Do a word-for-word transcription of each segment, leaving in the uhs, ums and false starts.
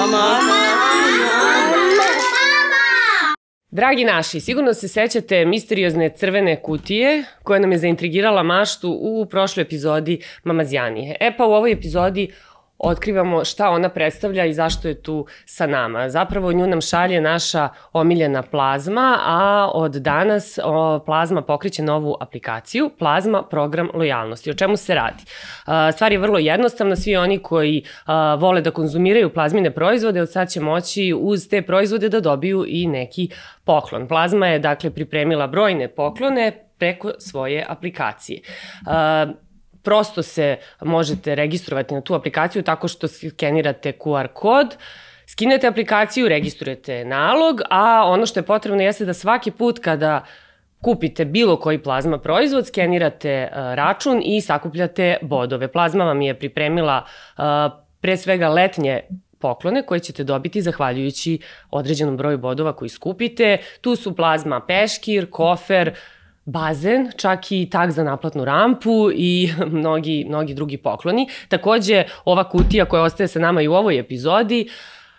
Mama! Dragi naši, sigurno se sećate misteriozne crvene kutije koja nam je zaintrigirala maštu u prošloj epizodi Mamazjanije. E pa u ovoj epizodi otkrivamo šta ona predstavlja i zašto je tu sa nama. Zapravo nju nam šalje naša omiljena Plazma, a od danas o, Plazma pokreće novu aplikaciju, Plazma program lojalnosti. O čemu se radi? A, stvar je vrlo jednostavna, svi oni koji a, vole da konzumiraju Plazmine proizvode, od sad će moći uz te proizvode da dobiju i neki poklon. Plazma je dakle pripremila brojne poklone preko svoje aplikacije. A, Prosto se možete registrovati na tu aplikaciju tako što skenirate ku ar kod, skinete aplikaciju, registrujete nalog, a ono što je potrebno jeste da svaki put kada kupite bilo koji Plazma proizvod, skenirate račun i sakupljate bodove. Plazma vam je pripremila pre svega letnje poklone koje ćete dobiti zahvaljujući određenom broju bodova koji skupite. Tu su Plazma peškir, kofer, bazen, čak i tag za naplatnu rampu i mnogi, mnogi drugi pokloni. Takođe, ova kutija koja ostaje sa nama i u ovoj epizodi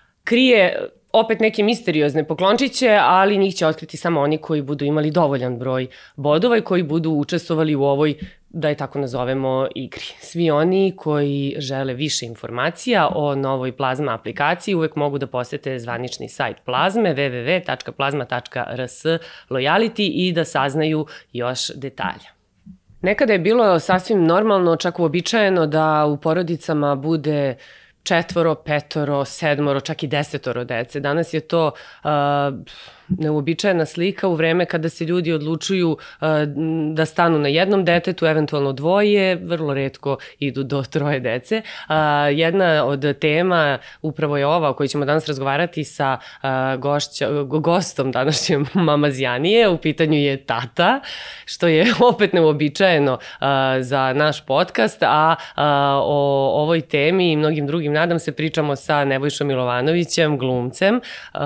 krije opet neke misteriozne poklončiće, ali njih će otkriti samo oni koji budu imali dovoljan broj bodova i koji budu učestvovali u ovoj, da je tako nazovemo, igri. Svi oni koji žele više informacija o novoj Plazma aplikaciji uvek mogu da posete zvanični sajt Plazme w w w tačka plazma tačka r s lojality i da saznaju još detalja. Nekada je bilo sasvim normalno, čak uobičajeno da u porodicama bude četvoro, petoro, sedmoro, čak i desetoro dece. Danas je to uh, neuobičajena slika u vreme kada se ljudi odlučuju uh, da stanu na jednom detetu, eventualno dvoje, vrlo retko idu do troje dece. Uh, jedna od tema upravo je ova o kojoj ćemo danas razgovarati sa uh, gošća, gostom današnje Mamazjanije. U pitanju je tata, što je opet neuobičajeno uh, za naš podcast, a uh, o ovoj temi i mnogim drugim nadam se pričamo sa Nebojšom Milovanovićem, glumcem. Uh,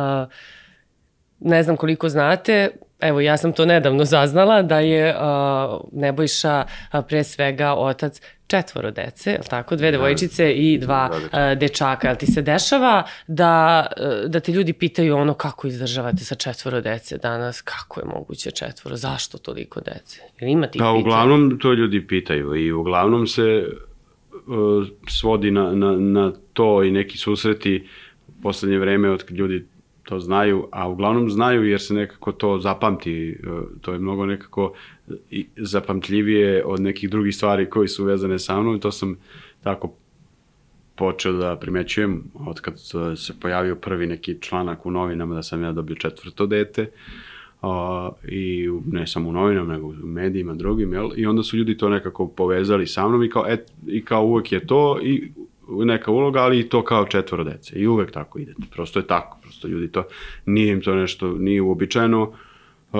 ne znam koliko znate, evo ja sam to nedavno zaznala, da je uh, Nebojša uh, pre svega otac četvoro dece, je li tako? Dve devojčice i dva uh, dečaka. Jel ti se dešava da, uh, da te ljudi pitaju ono kako izdržavate sa četvoro dece danas? Kako je moguće četvoro? Zašto toliko dece? Ili ima tih pitanja? Pa uglavnom to ljudi pitaju i uglavnom se uh, svodi na, na, na to i neki susreti u poslednje vreme od ljudi to znaju, a uglavnom znaju jer se nekako to zapamti, to je mnogo nekako zapamtljivije od nekih drugih stvari koji su vezane sa mnom i to sam tako počeo da primećujem od kad se pojavio prvi neki članak u novinama da sam ja dobio četvrto dete uh, i ne samo u novinama nego u medijima drugim, jel? I onda su ljudi to nekako povezali sa mnom i kao, et, i kao uvek je to i neka uloga, ali i to kao četvoro dece. I uvek tako ide. Prosto je tako. Prosto ljudi to, nije im to nešto, nije uobičajeno. Uh,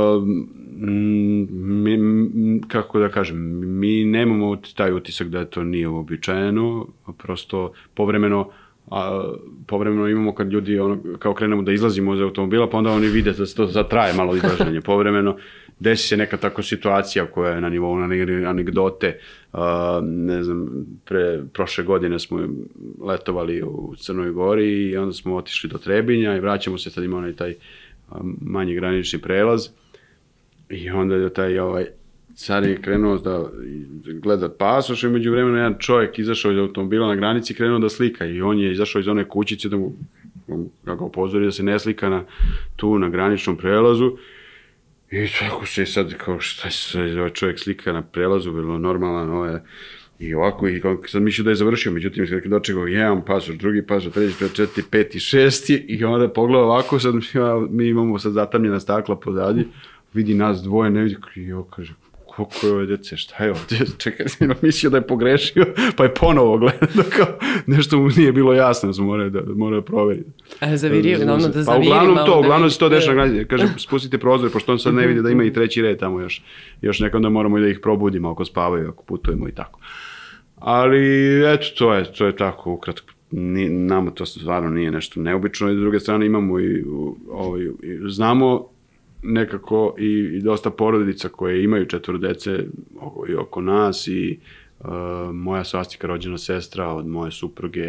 mi, kako da kažem, mi nemamo taj utisak da to nije uobičajeno. Prosto povremeno, a, povremeno imamo kad ljudi ono, kao krenemo da izlazimo iz automobila, pa onda oni vide da se to zatraje malo izlaženje. Povremeno desi se neka tako situacija koja je na nivou anegdote. Uh, ne znam, pre, prošle godine smo letovali u Crnoj Gori i onda smo otišli do Trebinja i vraćamo se, sad ima onaj taj um, manji granični prelaz i onda je taj ovaj, car je krenuo da gleda pasoš i među vremena jedan čovjek izašao iz automobila na granici i krenuo da slika i on je izašao iz one kućice da mu ga upozori da se ne slika na, tu na graničnom prelazu. I tako se sad, kao šta se ovaj čovjek slika na prelazu, bilo normalan, ovo je, i ovako, i sad mislio da je završio, međutim, kad dočekao jedan pasoš, drugi pasoš, treći, četvrti, peti, šesti, i onda pogleda ovako, sad mi imamo sad zatamljena stakla pozadi, vidi nas dvoje, ne vidi, i ovo kaže, koliko je ove djece, šta je ovdje, čekaj, mislio da je pogrešio, pa je ponovo gledao, kao nešto mu nije bilo jasno, smo morali da, morali da proveriti. A zavirio, ono da zaviri. Pa uglavnom to, uglavnom se to dešava na granici, kaže, spustite prozor, pošto on sad ne vidi da ima i treći red tamo još, još nekako da moramo i da ih probudimo ako spavaju, ako putujemo i tako. Ali, eto, to je, to je tako, ukratko. Ni, nama to stvarno nije nešto neobično i s druge strane imamo i, ovaj, i znamo nekako i, i dosta porodica koje imaju četvoro dece i oko nas i uh, moja svastika rođena sestra od moje supruge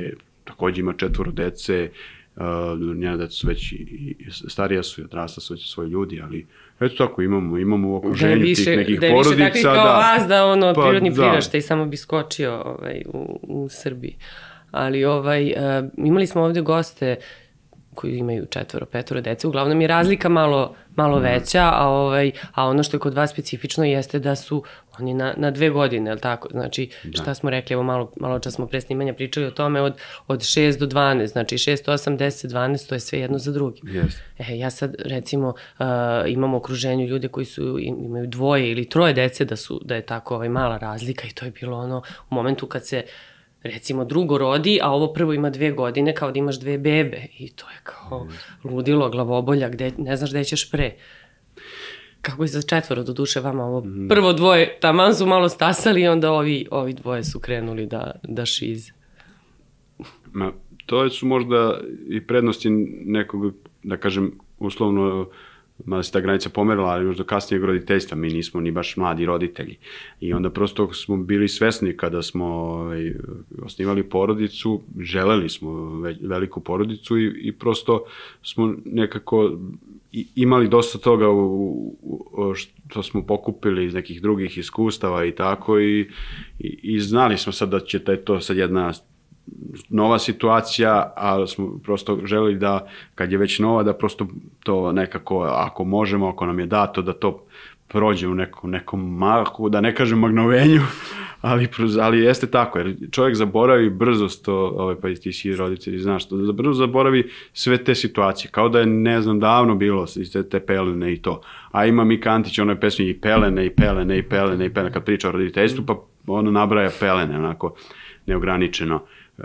takođe ima četvoro dece, uh, njena deca su već i, i starija su, odrasla su već svoji ljudi, ali eto tako, imamo, imamo u okruženju više, tih nekih porodica. Da je više takvih kao da, vas, da ono, pa, prirodni da. priraštaj samo bi skočio ovaj, u, u Srbiji. Ali ovaj, uh, imali smo ovde goste koji imaju četvoro, petoro dece, uglavnom je razlika malo, malo veća, a, ovaj, a ono što je kod vas specifično jeste da su oni na, na dve godine, je li tako? Znači, da. Šta smo rekli, evo malo, malo čas smo pre snimanja pričali o tome, od, od šest do dvanaest, znači šest, osam, deset, dvanaest, to je sve jedno za drugim. Yes. E, ja sad, recimo, uh, imam u okruženju ljude koji su, imaju dvoje ili troje dece, da, su, da je tako ovaj, mala razlika i to je bilo ono, u momentu kad se recimo drugo rodi, a ovo prvo ima dve godine, kao da imaš dve bebe. I to je kao ludilo, glavobolja, gde, ne znaš gde ćeš pre. Kako je za četvoro, do duše vama ovo mm. prvo dvoje, taman su malo stasali i onda ovi, ovi dvoje su krenuli da, da šize. Ma, to su možda i prednosti nekog, da kažem, uslovno, mada se ta granica pomerila, ali još do kasnijeg roditeljstva, mi nismo ni baš mladi roditelji. I onda prosto smo bili svesni kada smo ovaj, osnivali porodicu, želeli smo ve, veliku porodicu i, i prosto smo nekako imali dosta toga u, u, što smo pokupili iz nekih drugih iskustava i tako i, i, i znali smo sad da će to sad jedna nova situacija, ali smo prosto želeli da, kad je već nova, da prosto to nekako, ako možemo, ako nam je dato, da to prođe u nekom, nekom mahu, da ne kažem magnovenju, ali, ali jeste tako, jer čovjek zaboravi brzost, ovaj, pa i ti si roditelji, znaš, to, brzo zaboravi sve te situacije, kao da je, ne znam, davno bilo te, te pelene i to. A ima Mika Antić, ono je pesmi i pelene, i pelene, i pelene, i pelene, kad priča o roditeljstvu, pa ono nabraja pelene, onako, neograničeno.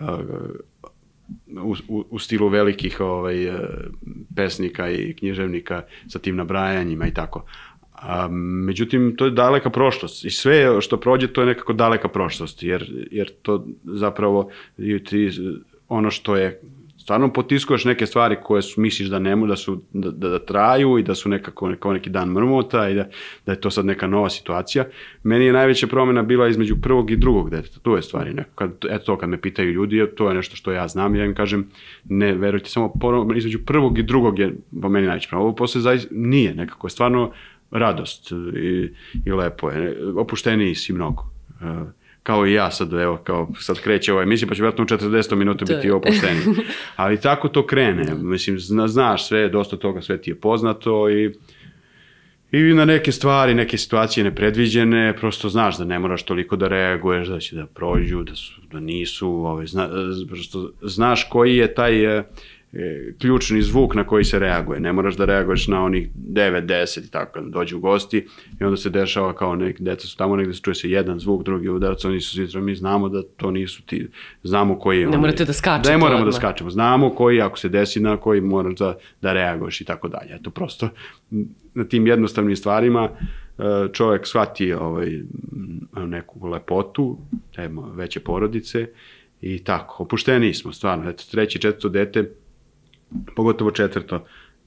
U, u, u stilu velikih ovaj, pesnika i književnika sa tim nabrajanjima i tako. A, međutim, to je daleka prošlost i sve što prođe to je nekako daleka prošlost, jer, jer to zapravo ti, ono što je stvarno potiskuješ neke stvari koje su, misliš da ne da su da, da, da traju i da su nekako kao neki dan mrmota i da, da je to sad neka nova situacija. Meni je najveća promjena bila između prvog i drugog deteta. Tu je stvari nekako. Kad, eto to kad me pitaju ljudi, to je nešto što ja znam, ja im kažem, ne, verujte, samo por, između prvog i drugog je po meni najveća promjena. Ovo posle zaista nije nekako, je stvarno radost i, i lepo je. Opušteniji si mnogo. Kao i ja sad, evo, kao sad kreće ova emisija, pa će vjerojatno u četrdeset minuta biti opušteniji. Ali tako to krene. Mislim, zna, znaš sve, dosta toga, sve ti je poznato i, i na neke stvari, neke situacije nepredviđene, prosto znaš da ne moraš toliko da reaguješ, da će da prođu, da, su, da nisu, ovaj, zna, prosto znaš koji je taj e, ključni zvuk na koji se reaguje. Ne moraš da reaguješ na onih devet, deset i tako, kad dođu gosti i onda se dešava kao nek, deca su tamo negde, se čuje se jedan zvuk, drugi udarac, oni su svi, mi znamo da to nisu ti, znamo koji je. Ne morate da skačete. Ne moramo da skačemo, znamo koji, ako se desi na koji moraš da, da reaguješ i tako dalje. Eto, prosto na tim jednostavnim stvarima čovjek shvati ovaj, neku lepotu, temo veće porodice i tako, opušteniji smo stvarno. Eto, treći, četvrto dete, pogotovo četvrto,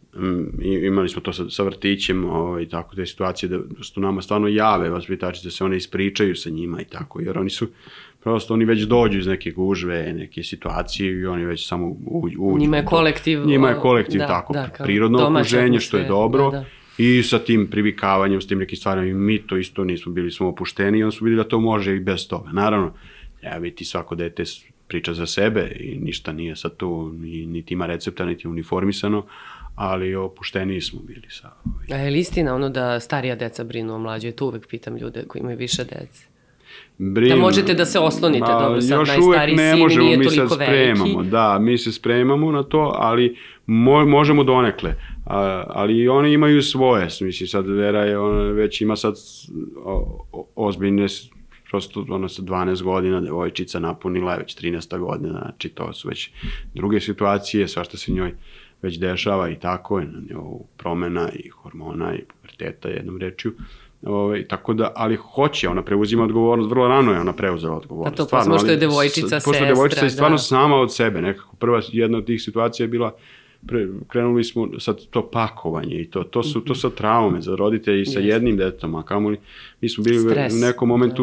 imali smo to sa, sa vrtićem i tako, te situacije da su nama stvarno jave vaspitači, da se one ispričaju sa njima i tako, jer oni su, prosto oni već dođu iz neke gužve, neke situacije i oni već samo uđu. Njima je kolektiv. Njima je kolektiv, da, tako, da, prirodno okruženje, što je dobro. Da, da. I sa tim privikavanjem, s tim nekim stvarima, i mi to isto nismo bili, smo opušteni i onda smo bili da to može i bez toga. Naravno, ja biti svako dete priča za sebe i ništa nije sad tu, niti ima recepta, niti uniformisano, ali opušteniji smo bili sa... A je li istina ono da starija deca brinu o mlađoj? Tu uvek pitam ljude koji imaju više dece. Brinu, da možete da se oslonite, ma, dobro, sad najstariji sin možemo, nije mi toliko se spremamo, veliki. Da, mi se spremamo na to, ali mo, možemo donekle. A, ali oni imaju svoje, mislim, sad Vera je, ona već ima sad o, o, ozbiljne, prosto ona sa dvanaest godina, devojčica napunila je već trinaesta godina, znači to su već druge situacije, svašta se njoj već dešava i tako, i promena i hormona i puberteta jednom rečju. Ove, tako da, ali hoće, ona preuzima odgovornost, vrlo rano je ona preuzela odgovornost. A to stvarno, pošto je devojčica, sestra. Pošto je devojčica i stvarno da. Sama od sebe, nekako prva jedna od tih situacija je bila, pre, krenuli smo sad to pakovanje i to, to su, to su traume za roditelje i sa jednim detetom, a kamoli, mi smo bili Stres. U nekom momentu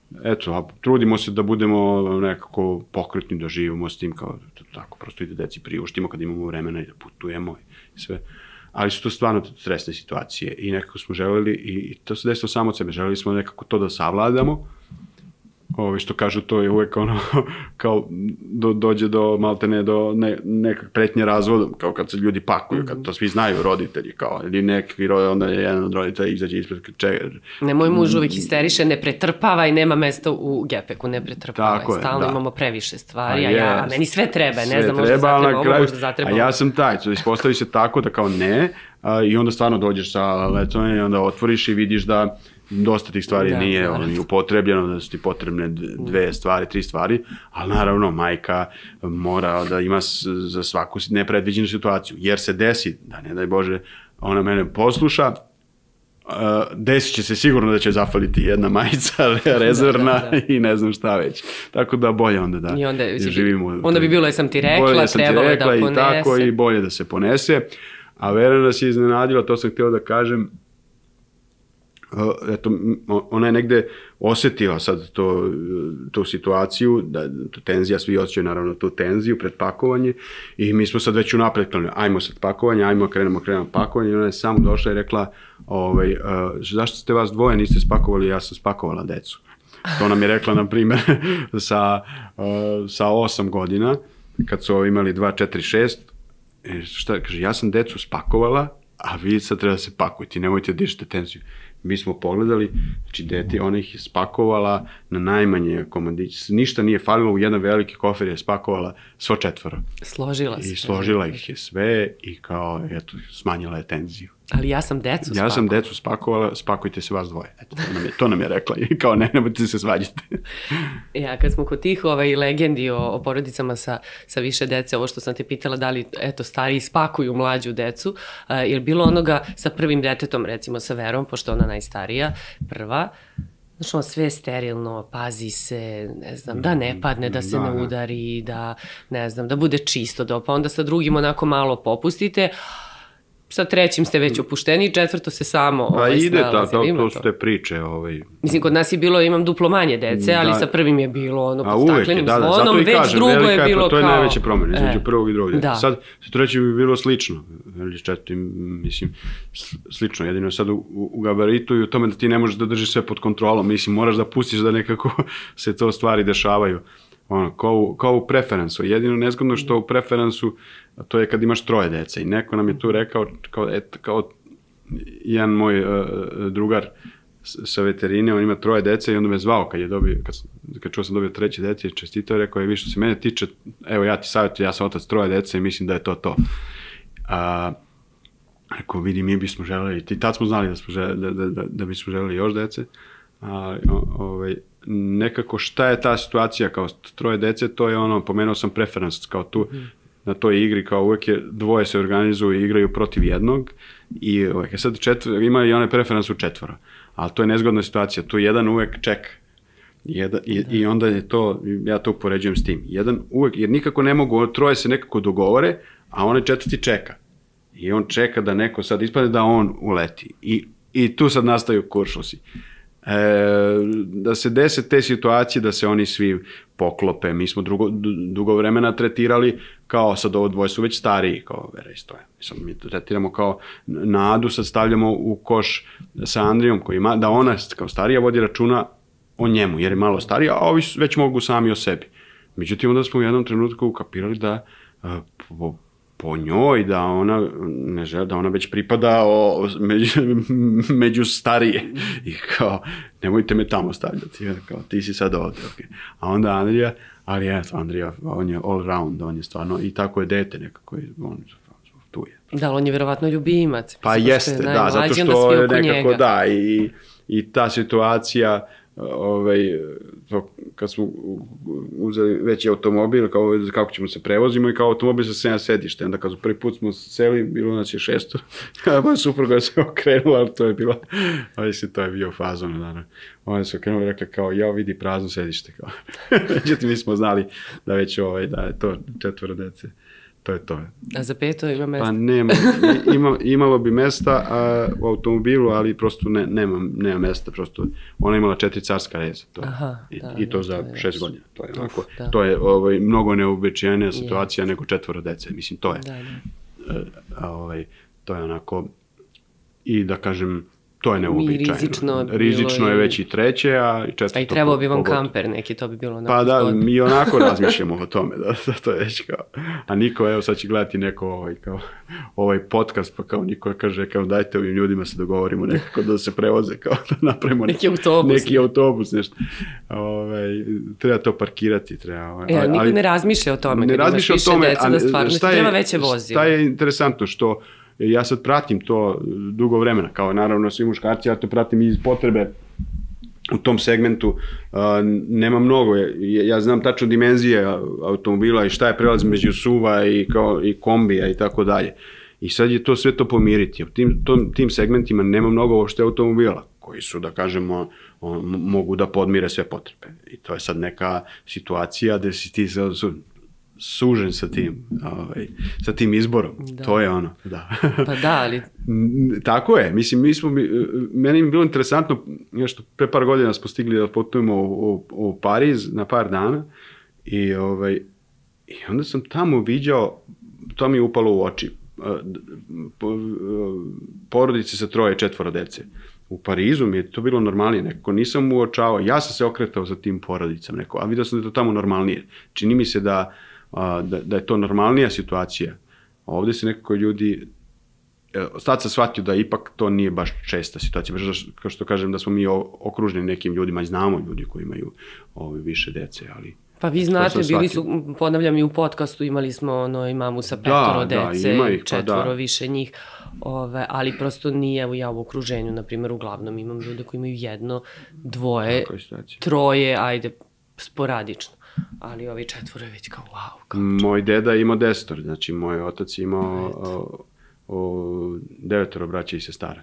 eto, a trudimo se da budemo nekako pokretni, da živimo s tim, kao tako, prosto i da deci priuštimo kad imamo vremena i da putujemo i sve. Ali su to stvarno stresne situacije i nekako smo želeli, i to se desilo samo od sebe, želeli smo nekako to da savladamo. Ove, što kažu, to je uvek ono, kao do, dođe do, malte ne, do ne, nekak pretnje razvodom, kao kad se ljudi pakuju, kad to svi znaju roditelji, kao, ili nekakvi, onda je jedan od roditelja izađe ispred čega. Ne, moj muž uvek histeriše, ne pretrpavaj, nema mesta u gepeku, ne pretrpavaj, tako stalno je, da. Imamo previše stvari, a, a ja, meni sve treba, sve ne znam, možda treba, zatreba ovo, kraju, možda zatreba ovo. A ja sam taj, ispostavi se tako da kao ne, a, i onda stvarno dođeš sa letom i onda otvoriš i vidiš da dosta tih stvari da, nije ono, upotrebljeno, da su ti potrebne dve stvari, tri stvari, ali naravno majka mora da ima za svaku nepredviđenu situaciju, jer se desi, da ne daj Bože, ona mene posluša, uh, desit će se sigurno da će zafaliti jedna majica rezervna da, da, da. I ne znam šta već. Tako da bolje onda da I onda, živimo. Onda bi bilo je sam ti rekla, trebalo je da ponese. I tako i bolje da se ponese. A Vera nas je iznenadila, to sam htio da kažem, eto, ona je negde osetila sad to, tu situaciju, da tu tenzija, svi osjećaju naravno tu tenziju pred pakovanje i mi smo sad već unapred krenuli, ajmo sad pakovanje, ajmo krenemo, krenemo pakovanje i ona je samo došla i rekla, ovaj, uh, zašto ste vas dvoje niste spakovali, ja sam spakovala decu. To nam je rekla, na primjer, sa, uh, sa osam godina, kad su imali dva, četiri, šest, šta, kaže, ja sam decu spakovala, a vi sad treba da se pakujete, nemojte da dižete tenziju. Mi smo pogledali, znači dete, ona ih je spakovala na najmanje komadiće, ništa nije falilo, u jedan veliki kofer je spakovala svo četvoro. Složila se. I složila ih je sve i kao, eto, smanjila je tenziju. Ali ja sam decu spakovala. Ja sam decu spakovala, spakujte se vas dvoje. Eto, to nam je, to nam je rekla i kao ne, nemojte se svađati. Ja, kad smo kod tih ovaj, legendi o, o porodicama sa, sa više dece, ovo što sam te pitala, da li, eto, stariji spakuju mlađu decu, uh, je bilo onoga sa prvim detetom, recimo sa Verom, pošto ona najstarija, prva, znači ono sve sterilno, pazi se, ne znam, da ne padne, da se da, ne udari, da, ne znam, da bude čisto, da, pa onda sa drugim onako malo popustite, sa trećim ste već opušteni, četvrto se samo pa ovaj, ide, ta, to, to su te priče. Ovaj. Mislim, kod nas je bilo, imam duplo manje dece, ali da. Sa prvim je bilo ono pod staklenim da, da, zvonom, već kažem, drugo je bilo je, to kao... To je najveće promjene, između e, prvog i drugog. Da. Sad, sa trećim bi bilo slično, četvrtim, mislim, slično, jedino sad u, u gabaritu i u tome da ti ne možeš da držiš sve pod kontrolom, mislim, moraš da pustiš da nekako se to stvari dešavaju. Ono, kao, u, kao u preferensu. Jedino nezgodno što u preferensu, to je kad imaš troje dece. I neko nam je tu rekao, kao, et, kao jedan moj uh, drugar sa veterine, on ima troje dece i onda me zvao kad je dobio, kad, kad čuo sam dobio treće dece, je čestitao i rekao je, vi što se mene tiče, evo ja ti savjetujem, ja sam otac troje dece i mislim da je to to. A, rekao, vidi, mi bismo želeli, i tad smo znali da, smo želeli, da, da, da, da bismo želeli još dece, a, o, ovaj, nekako šta je ta situacija kao troje dece, to je ono, pomenuo sam preference, kao tu, mm. na toj igri, kao uvek je, dvoje se organizuju i igraju protiv jednog i uvek je sad četvr, ima i one preference u četvora, ali to je nezgodna situacija, tu jedan uvek čeka. Jedan, i, i onda je to, ja to upoređujem s tim, jedan uvek, jer nikako ne mogu, troje se nekako dogovore, a onaj četvrti čeka. I on čeka da neko sad ispade da on uleti. I, i tu sad nastaju kuršlusi. E, da se dese te situacije da se oni svi poklope, mi smo drugo, dugo vremena tretirali kao sad ovo dvoje su već stariji kao Vera i Stojan, mi tretiramo kao Nadu, sad stavljamo u koš sa Andrijom koji ima, da ona kao starija vodi računa o njemu jer je malo starija, a ovi već mogu sami o sebi. Međutim onda smo u jednom trenutku ukapirali da a, po, po njoj, da ona ne žele, da ona već pripada o, među, među starije i kao, nemojte me tamo stavljati, kao, ti si sad ovdje, okay. A onda Andrija, ali je, Andrija, on je all round, on je stvarno, i tako je dete nekako, on tu je. Da, on je verovatno ljubimac. Pa jeste, da, zato što je nekako, njega. Da, i, i ta situacija, ovaj, to, kad smo uzeli veći automobil, kao, kako ćemo se prevozimo i kao automobil sa sedam sedište. Onda kad prvi put smo seli, bilo nas je šesto, pa supruga se okrenula, ali to je bilo, ali se to je bio fazon. Naravno. Oni su okrenuli i rekli kao, ja vidi prazno sedište. Međutim, mi smo znali da već ovaj, da je to četvoro dece. to je to. A za peto ima mesta? Pa nema, ima, imalo bi mesta a, u automobilu, ali prosto ne, nema, nema mesta, prosto ona imala četiri carska reza, to, Aha, i, da, i to za to šest godina, to je, onako, da. To je ovaj, mnogo neuobičajenija situacija yes. nego četvoro dece, mislim, to je, da, da. A, ovaj, to je onako, i da kažem, to je neuobičajeno. Rizično, rizično je već i treće, a i četvrto... A i trebao bi vam kamper neki, to bi bilo onako... Pa da, zgodno. Mi onako razmišljamo o tome, da, da to je već kao... A niko, evo sad će gledati neko ovaj, kao, ovaj podcast, pa kao niko kaže, kao dajte ovim ljudima se dogovorimo nekako da se prevoze, kao da napravimo neki autobus. Neki autobus, nešto. Ove, treba to parkirati, treba... Ovaj, e, ali, niko ne razmišlja o tome, ne razmišlja o tome, deca, da stvarno šta je, treba veće vozilo. Šta je interesantno, što ja sad pratim to dugo vremena, kao naravno svi muškarci, ja to pratim iz potrebe u tom segmentu, uh, nema mnogo, ja, ja znam tačno dimenzije automobila i šta je prelaz među suva i, kao, i kombija i tako dalje. I sad je to sve to pomiriti. U tim, tom, tim segmentima nema mnogo uopšte automobila, koji su, da kažemo, on, mogu da podmire sve potrebe. I to je sad neka situacija gde si ti sad su, sužen sa tim, ovaj, sa tim izborom. Da. To je ono, da. Pa da, ali... Tako je, mislim, mi smo, meni je bilo interesantno, nešto, pre par godina smo stigli da putujemo u, u, u Pariz na par dana i, ovaj, i onda sam tamo viđao, to mi je upalo u oči, porodice sa troje, četvoro dece. U Parizu mi je to bilo normalnije, nekako nisam uočavao, ja sam se okretao za tim porodicama, neko, a vidio sam da je to tamo normalnije. Čini mi se da Da, da je to normalnija situacija. Ovde se nekako ljudi, sad sam shvatio da ipak to nije baš česta situacija, baš kao što kažem da smo mi okruženi nekim ljudima i znamo ljudi koji imaju ove, više dece, ali... Pa vi znate, bili su, ponavljam i u podcastu, imali smo ono, i mamu sa petoro da, dece, da, ih, četvoro pa, da. više njih, ove, ali prosto nije u ja u okruženju, na primjer, uglavnom imam ljude koji imaju jedno, dvoje, troje, ajde, sporadično. Ali ovi četvoro je već kao wow. Kao moj deda je imao desetor, znači moj otac je imao o, o, devetoro braća i sestara.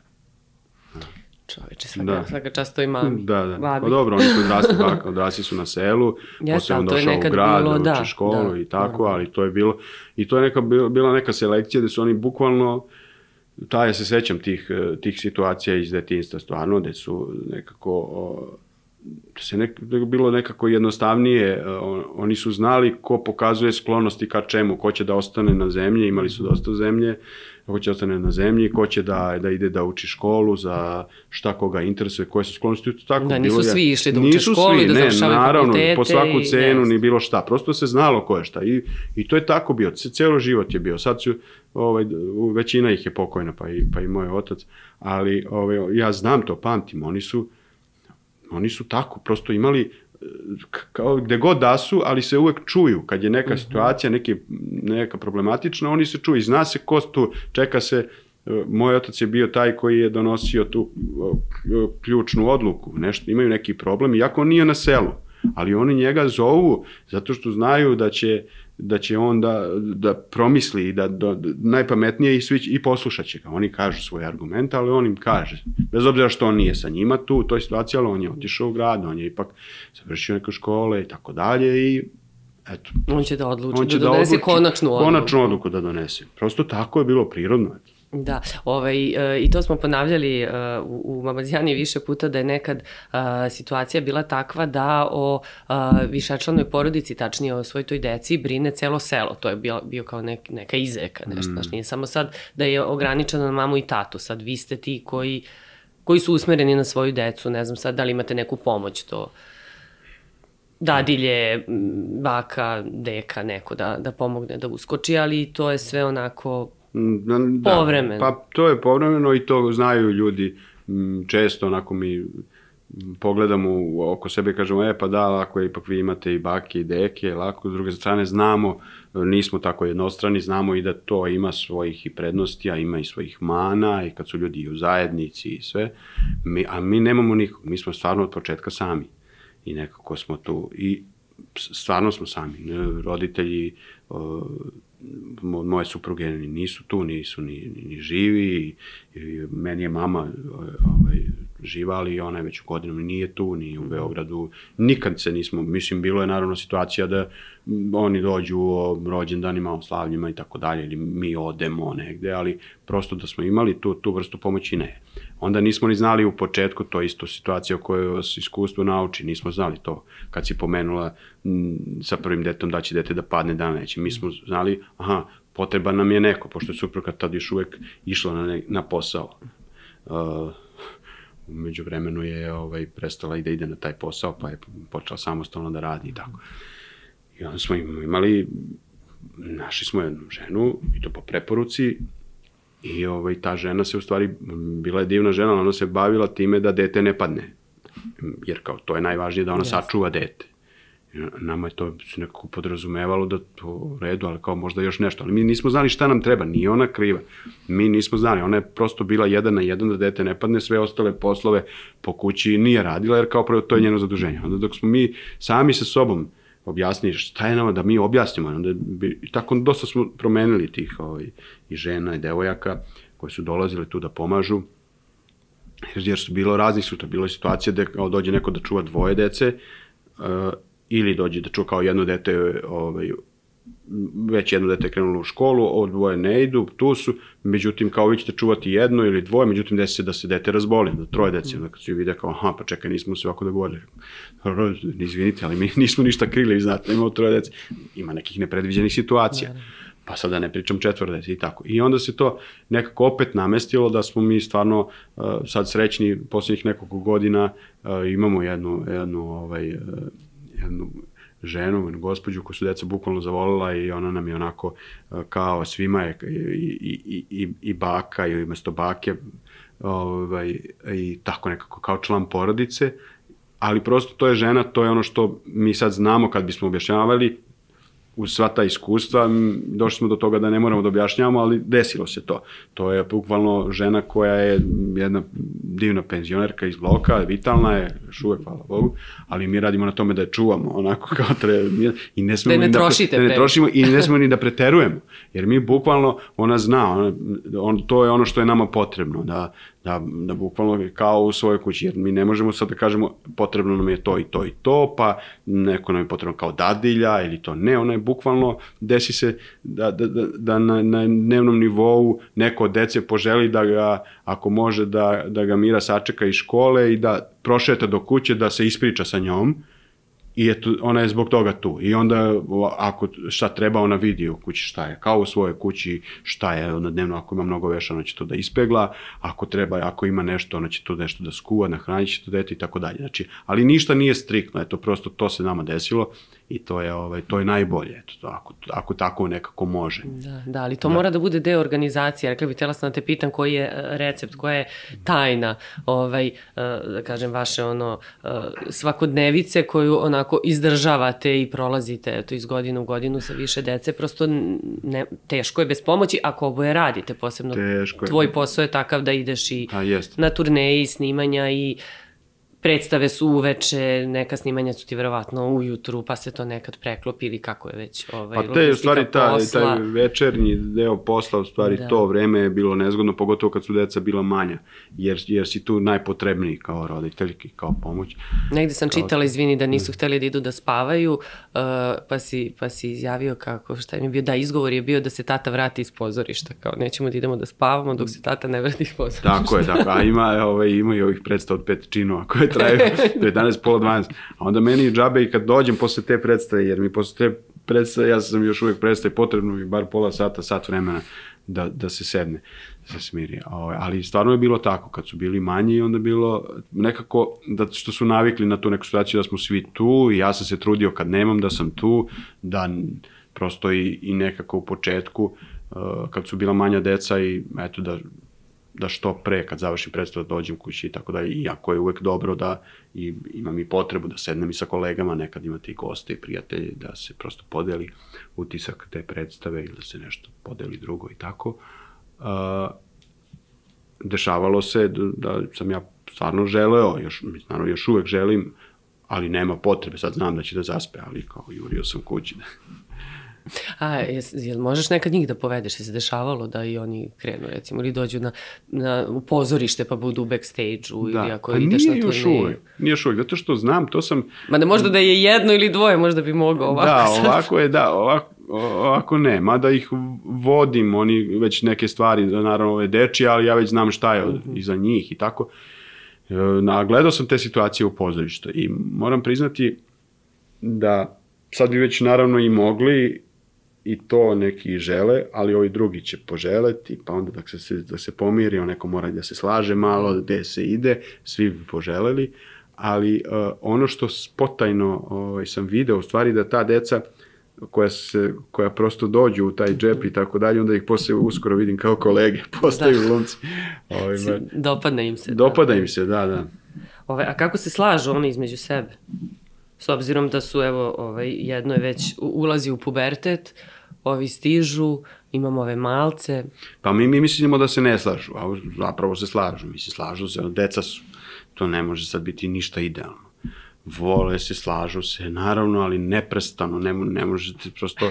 Čoveče, svaka, da. svaka čast toj mami. Da, da. Pa dobro, oni su odrasli, odrasli su na selu, posle on došao u grad, bilo, da uči školu da, i tako, da. Ali to je bilo, i to je neka, bila neka selekcija gde su oni bukvalno, ta ja se sećam tih, tih situacija iz detinjstva stvarno, gde su nekako... O, se nek, bilo nekako jednostavnije, on, oni su znali ko pokazuje sklonosti ka čemu, ko će da ostane na zemlji, imali su dosta zemlje, ko će da ostane na zemlji, ko će da, da ide da uči školu, za šta koga interesuje, koje su sklonosti, tako. Da, nisu bilo, svi išli da uče školu i da završavaju fakultete. Naravno, po svaku cenu ni bilo šta, prosto se znalo ko je šta i, i to je tako bio, celo život je bio, sad su, ovaj, većina ih je pokojna, pa i, pa i moj otac, ali ovaj, ja znam to, pamtim, oni su Oni su tako, prosto imali, kao gde god da su, ali se uvek čuju. Kad je neka situacija, neke, neka problematična, oni se čuju. Zna se ko tu, čeka se, moj otac je bio taj koji je donosio tu ključnu odluku. Nešto, imaju neki problem, iako on nije na selu. Ali oni njega zovu zato što znaju da će, da će on da, da promisli i da, da najpametnije i, svi, i poslušat će ga. Oni kažu svoje argumente, ali on im kaže. Bez obzira što on nije sa njima tu u toj situaciji, ali on je otišao u grad, on je ipak završio neke škole i tako dalje i eto. On će da odluči, će da, da donese odluči, konačnu odluku. Konačnu odluku da donese. Prosto tako je bilo prirodno. Eto. Da, ovaj, i to smo ponavljali u, u Mamazijani više puta da je nekad a, situacija bila takva da o a, višečlanoj porodici, tačnije o svoj toj deci, brine celo selo. To je bio, bio kao nek, neka izreka, nešto, mm. znaš, nije samo sad da je ograničeno na mamu i tatu, sad vi ste ti koji, koji su usmereni na svoju decu, ne znam sad da li imate neku pomoć to, dadilje, baka, deka, neko da, da pomogne da uskoči, ali to je sve onako... Da, povremeno. Pa to je povremeno i to znaju ljudi često, onako mi pogledamo oko sebe i kažemo, e pa da, lako je, ipak vi imate i bake i deke, lako, s druge strane znamo, nismo tako jednostrani, znamo i da to ima svojih i prednosti, a ima i svojih mana i kad su ljudi u zajednici i sve, mi, a mi nemamo nikog, mi smo stvarno od početka sami i nekako smo tu i stvarno smo sami, roditelji, moje supruge nisu tu, nisu ni, ni živi i, i meni je mama ovaj, živa, ali ona je već u godinama nije tu, nije u Beogradu, nikad se nismo, mislim, bilo je naravno situacija da oni dođu o rođendanima, o slavljima i tako dalje, ili mi odemo negde, ali prosto da smo imali tu, tu vrstu pomoći, ne. Onda nismo ni znali u početku, to je isto situacija o kojoj vas iskustvo nauči, nismo znali to kad si pomenula m, sa prvim detom da će dete da padne, da neće. Mi smo znali, aha, potreban nam je neko, pošto je supruga tad još uvek išla na, ne, na posao. Uh, umeđu vremenu je ovaj, prestala i da ide na taj posao, pa je počela samostalno da radi i tako. I onda smo imali, našli smo jednu ženu, i to po preporuci, i ovaj, ta žena se u stvari, bila je divna žena, ona se bavila time da dete ne padne. Jer kao, to je najvažnije da ona yes. sačuva dete. Nama je to se nekako podrazumevalo da to u redu, ali kao možda još nešto. Ali mi nismo znali šta nam treba, nije ona kriva. Mi nismo znali, ona je prosto bila jedan na jedan da dete ne padne, sve ostale poslove po kući nije radila, jer kao prvo to je njeno zaduženje. Onda dok smo mi sami sa sobom objasnili šta je nama da mi objasnimo, onda bi, tako dosta smo promenili tih ovaj, i žena i devojaka koji su dolazili tu da pomažu, jer su bilo raznih sutra, bilo je situacija da kao dođe neko da čuva dvoje dece, uh, ili dođe da čuva kao jedno dete, ovaj, već jedno dete je krenulo u školu, ovo dvoje ne idu, tu su, međutim kao vi ćete čuvati jedno ili dvoje, međutim desi se da se dete razboli, da troje dece, onda kad su vide kao, aha, pa čekaj, nismo se ovako dogovorili. Izvinite, ali mi nismo ništa krili, znate, imamo troje dece. Ima nekih nepredviđenih situacija. Pa sad da ne pričam četvoro dece i tako. I onda se to nekako opet namestilo da smo mi stvarno uh, sad srećni posljednjih nekoliko godina, uh, imamo jednu, jednu, ovaj, uh, jednu ženu, jednu gospođu koju su deca bukvalno zavolela i ona nam je onako uh, kao svima je i, i, i, i baka i umesto bake ovaj, i tako nekako kao član porodice, ali prosto to je žena, to je ono što mi sad znamo kad bismo objašnjavali uz sva ta iskustva, došli smo do toga da ne moramo da objašnjavamo, ali desilo se to. To je bukvalno žena koja je jedna divna penzionerka iz bloka, vitalna je, još uvek, hvala Bogu, ali mi radimo na tome da je čuvamo onako kao treba. I ne smemo da ne, da, trošite, da ne trošimo i ne smemo ni da preterujemo. Jer mi bukvalno, ona zna, ona, on, to je ono što je nama potrebno, da, da, da bukvalno kao u svojoj kući, jer mi ne možemo sad da kažemo potrebno nam je to i to i to, pa neko nam je potrebno kao dadilja ili to ne, ona je bukvalno, desi se da, da, da, da na, na dnevnom nivou neko od dece poželi da ga, ako može, da, da ga Mira sačeka iz škole i da prošeta do kuće, da se ispriča sa njom. I eto, ona je zbog toga tu. I onda, ako šta treba, ona vidi u kući šta je. Kao u svojoj kući šta je, ona dnevno, ako ima mnogo veša, ona će to da ispegla. Ako treba, ako ima nešto, ona će to nešto da skuva, nahranit će to dete i tako dalje. Znači, ali ništa nije striktno. Eto, prosto to se nama desilo i to je, ovaj, to je najbolje. Eto, ako, ako tako nekako može. Da, da, ali to da. Mora da bude deo organizacije. Rekla bih, htjela sam da te pitam koji je recept, koja je tajna, ovaj, da kažem, vaše ono, svakodnevice koju onako izdržavate i prolazite eto, iz godine u godinu sa više dece, prosto ne, teško je bez pomoći ako oboje radite, posebno tvoj posao je takav da ideš i A, na turneji, snimanja i predstave su uveče, neka snimanja su ti verovatno ujutru, pa se to nekad preklopi ili kako je već ovaj, pa te, u stvari, ta, taj večernji deo posla, u stvari, da. To vreme je bilo nezgodno, pogotovo kad su deca bila manja, jer, jer si tu najpotrebniji kao roditelj, kao pomoć. Negde sam kao... čitala, izvini, da nisu hteli da idu da spavaju, uh, pa, si, pa si izjavio kako, šta je mi bio, da, izgovor je bio da se tata vrati iz pozorišta, kao nećemo da idemo da spavamo dok se tata ne vrati iz pozorišta. Tako je, tako, a ima, ovaj, ima i ovih predstava od pet činova koje traju do jedanaest, pola dvanaest. A onda meni džabe i kad dođem posle te predstave, jer mi posle te predstave, ja sam još uvek predstave, potrebno mi bar pola sata, sat vremena da, da se sedne, da se smiri. Ali stvarno je bilo tako, kad su bili manji, onda bilo nekako, da što su navikli na tu neku situaciju da smo svi tu i ja sam se trudio kad nemam da sam tu, da prosto i, i nekako u početku, kad su bila manja deca i eto da da što pre, kad završim predstavu, da dođem kući i tako da, iako je uvek dobro da i, imam i potrebu da sednem i sa kolegama, nekad imate i goste i prijatelji, da se prosto podeli utisak te predstave ili da se nešto podeli drugo i tako. Uh, dešavalo se da, da sam ja stvarno želeo, još, naravno još uvek želim, ali nema potrebe, sad znam da će da zaspe, ali kao jurio sam kući. A, jel možeš nekad njih da povedeš? Je se dešavalo da i oni krenu, recimo, ili dođu na, na, u pozorište pa budu u backstage-u ili ako pa ideš na turneju? Još uvijek, nije još uvijek, zato što znam, to sam... Mada možda da je jedno ili dvoje, možda bi mogao ovako. Da, ovako je, da, ovako, ovako ne, mada ih vodim, oni već neke stvari, naravno ove deči, ali ja već znam šta je mm-hmm. iza njih i tako. Na, gledao sam te situacije u pozorištu i moram priznati da sad bi već naravno i mogli i to neki žele, ali ovi drugi će poželeti, pa onda da se, da se pomiri, on neko mora da se slaže malo, gde se ide, svi bi poželeli, ali uh, ono što potajno ovaj, sam video, u stvari da ta deca koja, se, koja prosto dođu u taj džep i tako dalje, onda ih posle uskoro vidim kao kolege, postaju da. glumci. Ovaj, dopadne im se. Dopada da. im se, da, da. Ove, a kako se slažu oni između sebe? S obzirom da su, evo, ovaj, jedno je već ulazi u pubertet, ovi stižu, imamo ove malce. Pa mi, mi mislimo da se ne slažu, a zapravo se slažu. Mislim, slažu se, deca su, to ne može sad biti ništa idealno. Vole se, slažu se, naravno, ali neprestano, ne, ne možete prosto...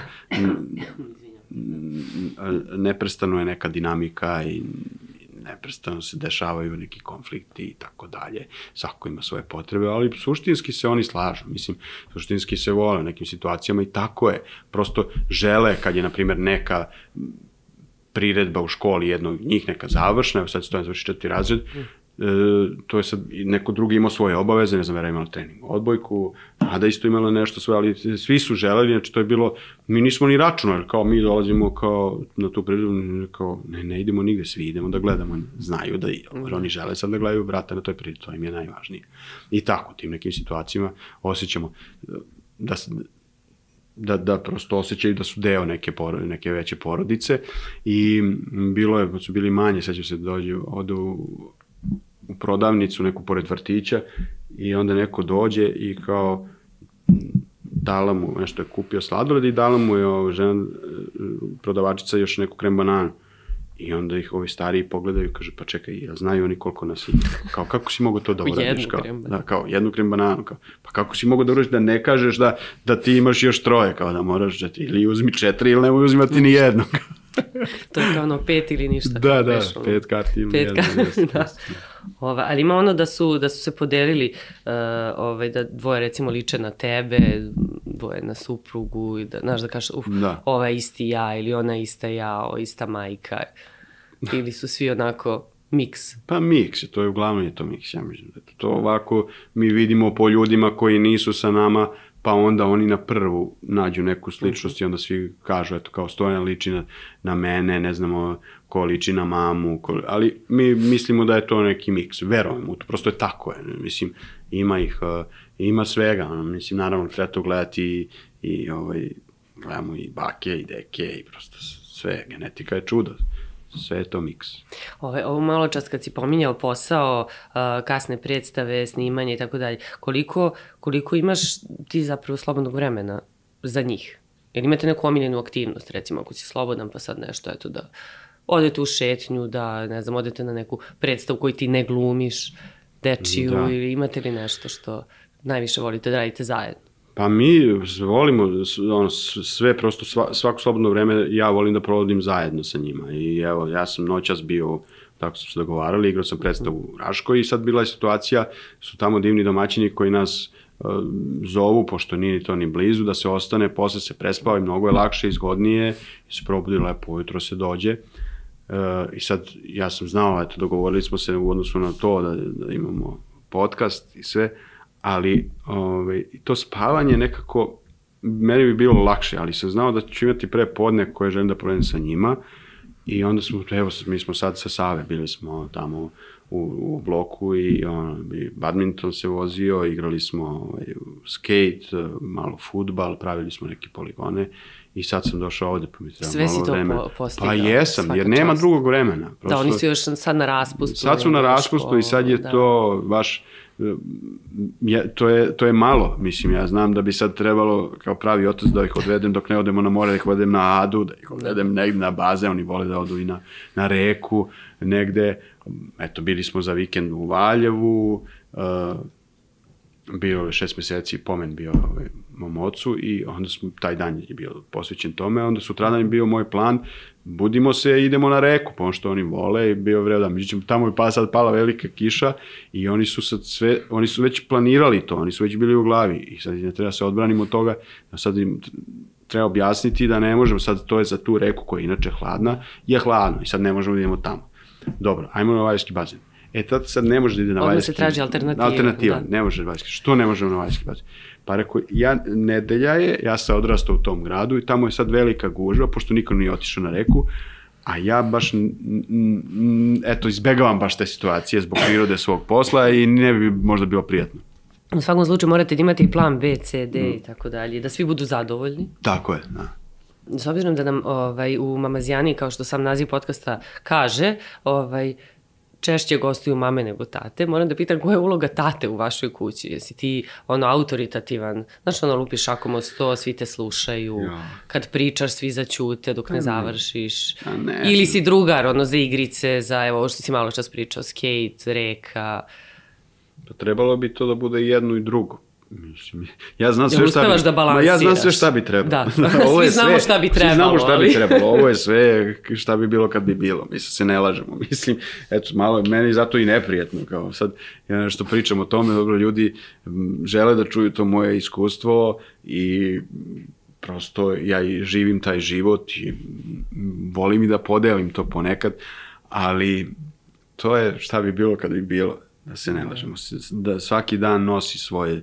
Neprestano je neka dinamika i neprestano se dešavaju neki konflikti i tako dalje. Svako ima svoje potrebe, ali suštinski se oni slažu. Mislim, suštinski se vole u nekim situacijama i tako je. Prosto žele kad je, na primjer, neka priredba u školi jednog njih neka završna, evo sad stojem završi četiri razred, e, to je sad neko drugi imao svoje obaveze, ne znam, Vera imala trening odbojku, Ada isto imala nešto svoje, ali svi su želeli, znači to je bilo, mi nismo ni računali, kao mi dolazimo kao na tu priredbu, kao ne, ne idemo nigde, svi idemo da gledamo, znaju da oni žele sad da gledaju brata na toj priredbi, to im je najvažnije. I tako, tim nekim situacijama osjećamo da se, Da, da prosto osjećaju da su deo neke, porodice, neke veće porodice i bilo je, su bili manje, sad ću se dođu, odu u, u prodavnicu neku pored vrtića i onda neko dođe i kao dala mu, nešto je kupio sladoled i dala mu je o, žena, prodavačica još neku krem bananu. I onda ih ovi stariji pogledaju i kaže, pa čekaj, jel znaju oni koliko nas ima? Kao, kako si mogao to da uradiš? Kao, da, kao, jednu krem bananu. Kao, pa kako si mogao da uradiš da ne kažeš da, da ti imaš još troje? Kao da moraš da ti ili uzmi četiri ili nemoj uzimati ni jednu. To je kao ono pet ili ništa. Da, da, peš, pet karti ili pet jednu. Karti, da. Ova, ali ima ono da su, da su se podelili, uh, ovaj, da dvoje recimo liče na tebe, dvoje na suprugu, i da, znaš da kažeš, uf, da. Ova isti ja ili ona ista ja, o, ista majka, ili su svi onako miks? Pa miks, to je uglavnom je to miks, ja mislim. To ovako mi vidimo po ljudima koji nisu sa nama, pa onda oni na prvu nađu neku sličnost i onda svi kažu, eto, kao Stojan liči na, na mene, ne znamo ko liči na mamu, ko, ali mi mislimo da je to neki miks, verujemo, to prosto je tako, je, mislim, ima ih, ima svega, mislim, naravno, treba to gledati i, i ovaj, gledamo i bake i deke i prosto sve, genetika je čudo. Sve je to miks. Ove, ovo malo čas kad si pominjao posao, kasne predstave, snimanje i tako dalje, koliko, koliko imaš ti zapravo slobodnog vremena za njih? Jer imate neku omiljenu aktivnost, recimo ako si slobodan pa sad nešto, eto da odete u šetnju, da ne znam, odete na neku predstavu koju ti ne glumiš, dečiju, da. Ili imate li nešto što najviše volite da radite zajedno? Pa mi volimo ono, sve, prosto sva, svako slobodno vreme ja volim da provodim zajedno sa njima i evo, ja sam noćas bio, tako smo se dogovarali, igrao sam predstavu u Raškoj i sad bila je situacija, su tamo divni domaćini koji nas uh, zovu, pošto nije to ni blizu, da se ostane, posle se prespava i mnogo je lakše, izgodnije, i se probudi lepo, ujutro se dođe. Uh, I sad ja sam znao, eto, dogovorili smo se u odnosu na to da, da imamo podcast i sve, ali ovaj, to spavanje nekako, meni bi bilo lakše, ali sam znao da ću imati pre podne koje želim da provedem sa njima i onda smo, evo, mi smo sad sa Save, bili smo tamo u, u bloku i ono, badminton se vozio, igrali smo ovaj, skate, malo fudbal, pravili smo neke poligone i sad sam došao ovde pa mi treba sve malo vremena. Sve si to postigao. Pa jesam, jer nema čast. Drugog vremena. Prosto, da, oni su još sad na raspustu. Sad su na raspustu i sad je da. To baš... Ja, to, je, to je malo, mislim, ja znam da bi sad trebalo kao pravi otac da ih odvedem dok ne odemo na more, da ih odvedem na Adu, da ih odvedem negde na baze, oni vole da odu i na, na reku, negde, eto, bili smo za vikend u Valjevu, uh, bio je šest meseci pomen bio ovaj, mom ocu i onda smo, taj dan je bio posvećen tome, onda sutradan je bio moj plan, budimo se, idemo na reku, pa ono što oni vole i bio vredan, međutim tamo je pa sad pala velika kiša i oni su sad sve, oni su već planirali to, oni su već bili u glavi i sad ne treba se odbranimo od toga, da sad im treba objasniti da ne možemo, sad to je za tu reku koja je inače hladna, je hladno i sad ne možemo da idemo tamo. Dobro, ajmo na Valjevski bazen. E, tad sad ne može da ide na Valjevski. Odmah se traži alternativa. Alternativa, da. Ne može na Valjevski. Što ne možemo na Valjevski bazen? Pa rekao, ja, nedelja je, ja sam odrastao u tom gradu i tamo je sad velika gužva, pošto niko nije otišao na reku, a ja baš, n, n, eto, izbegavam baš te situacije zbog prirode svog posla i ne bi možda bilo prijatno. U svakom slučaju morate da imate i plan B, C, D mm. i tako dalje, da svi budu zadovoljni. Tako je, da. S obzirom da nam ovaj, u Mamazijani, kao što sam naziv podcasta kaže, ovaj, češće gostuju mame nego tate, moram da pitam koja je uloga tate u vašoj kući? Jesi ti ono autoritativan, znaš ono lupiš šakom od sto, svi te slušaju, ja. Kad pričaš svi zaćute dok ne, ne završiš, ne. Ili si drugar ono za igrice, za evo ovo što si malo čas pričao, skate, reka. Pa trebalo bi to da bude jedno i drugo. Mislim, ja znam sve šta bi, da ja znam sve šta bi trebalo. Da, ovo je svi znamo sve, šta bi trebalo. Svi znamo šta bi trebalo, ovo je sve šta bi bilo kad bi bilo, mislim, se ne lažemo, mislim, eto, malo je meni zato i neprijetno, kao sad, ja nešto pričam o tome, dobro, ljudi žele da čuju to moje iskustvo i prosto ja i živim taj život i volim i da podelim to ponekad, ali to je šta bi bilo kad bi bilo. Da se ne lažemo, da svaki dan nosi svoje,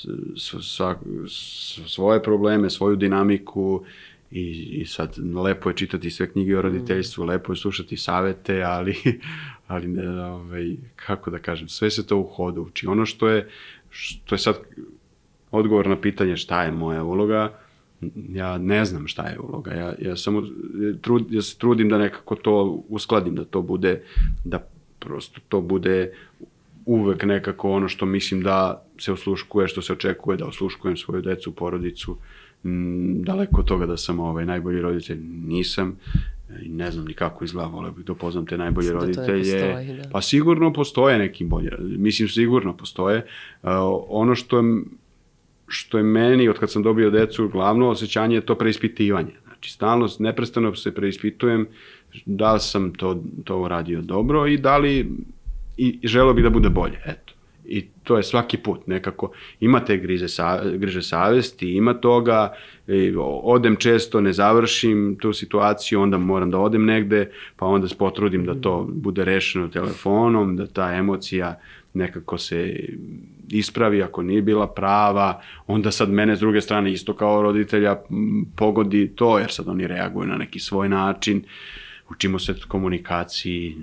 svak, svoje probleme, svoju dinamiku i, i sad lepo je čitati sve knjige o roditeljstvu, lepo je slušati savete, ali, ali ne, ovaj, kako da kažem, sve se to u hodu uči. Ono što je, što je sad odgovor na pitanje šta je moja uloga, ja ne znam šta je uloga, ja, ja samo trud, ja se trudim da nekako to uskladim, da to bude, da prosto to bude uvek nekako ono što mislim da se osluškuje, što se očekuje, da osluškujem svoju decu, porodicu. Daleko od toga da sam ovaj, najbolji roditelj nisam i ne znam ni kako izgleda, voleo bih da upoznam te najbolje da roditelje. Postoji, da. Pa sigurno postoje neki bolji, mislim sigurno postoje. Uh, ono što je, što je meni, od kad sam dobio decu, glavno osjećanje je to preispitivanje. Znači, stalno, neprestano se preispitujem da li sam to, to uradio dobro i da li i želeo bih da bude bolje, eto. I to je svaki put nekako, imate griže, sa, griže savesti, ima toga, odem često, ne završim tu situaciju, onda moram da odem negde, pa onda se potrudim da to bude rešeno telefonom, da ta emocija nekako se ispravi ako nije bila prava, onda sad mene s druge strane isto kao roditelja pogodi to, jer sad oni reaguju na neki svoj način, učimo se komunikaciji.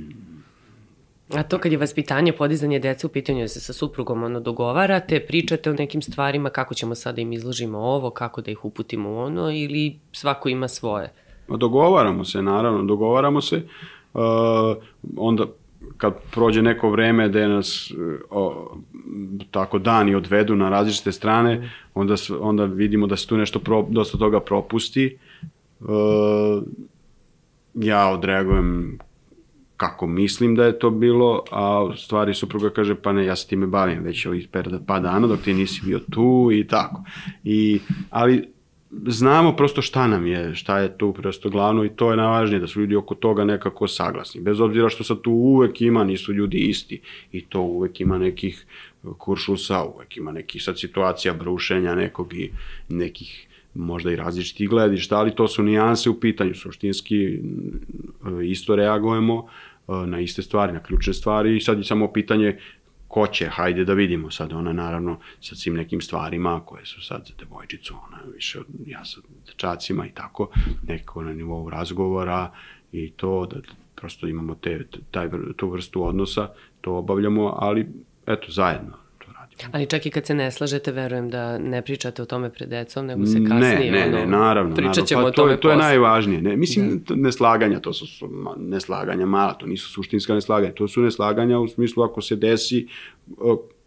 A to kad je vaspitanje, podizanje dece u pitanju, se sa suprugom ono dogovarate, pričate o nekim stvarima, kako ćemo sad da im izložimo ovo, kako da ih uputimo u ono, ili svako ima svoje? Dogovaramo se, naravno, dogovaramo se, uh, onda kad prođe neko vreme da nas o, tako dani odvedu na različite strane, onda, onda vidimo da se tu nešto pro, dosta toga propusti. Uh, ja odreagujem kako mislim da je to bilo, a u stvari supruga kaže, pa ne, ja se time bavim već ovih pa dana dok ti nisi bio tu i tako. I, ali znamo prosto šta nam je, šta je tu prosto glavno i to je najvažnije, da su ljudi oko toga nekako saglasni. Bez obzira što sad tu uvek ima, nisu ljudi isti i to uvek ima nekih kuršlusa, uvek ima nekih sad situacija brušenja nekog i nekih možda i različitih gledišta, ali to su nijanse u pitanju, suštinski isto reagujemo na iste stvari, na ključne stvari i sad je samo pitanje ko će, hajde da vidimo sad, ona naravno sa svim nekim stvarima koje su sad za devojčicu, ona više od ja sa dečacima i tako, nekako na nivou razgovora i to da prosto imamo te, taj, tu vrstu odnosa, to obavljamo, ali eto, zajedno. Ali čak i kad se ne slažete, verujem da ne pričate o tome pred decom, nego se kasnije, ne, ne, ono, ne, naravno, pričat ćemo naravno. Pa o tome to, to je najvažnije. Ne, mislim, da. neslaganja, to su neslaganja mala, to nisu suštinska neslaganja, to su neslaganja u smislu ako se desi,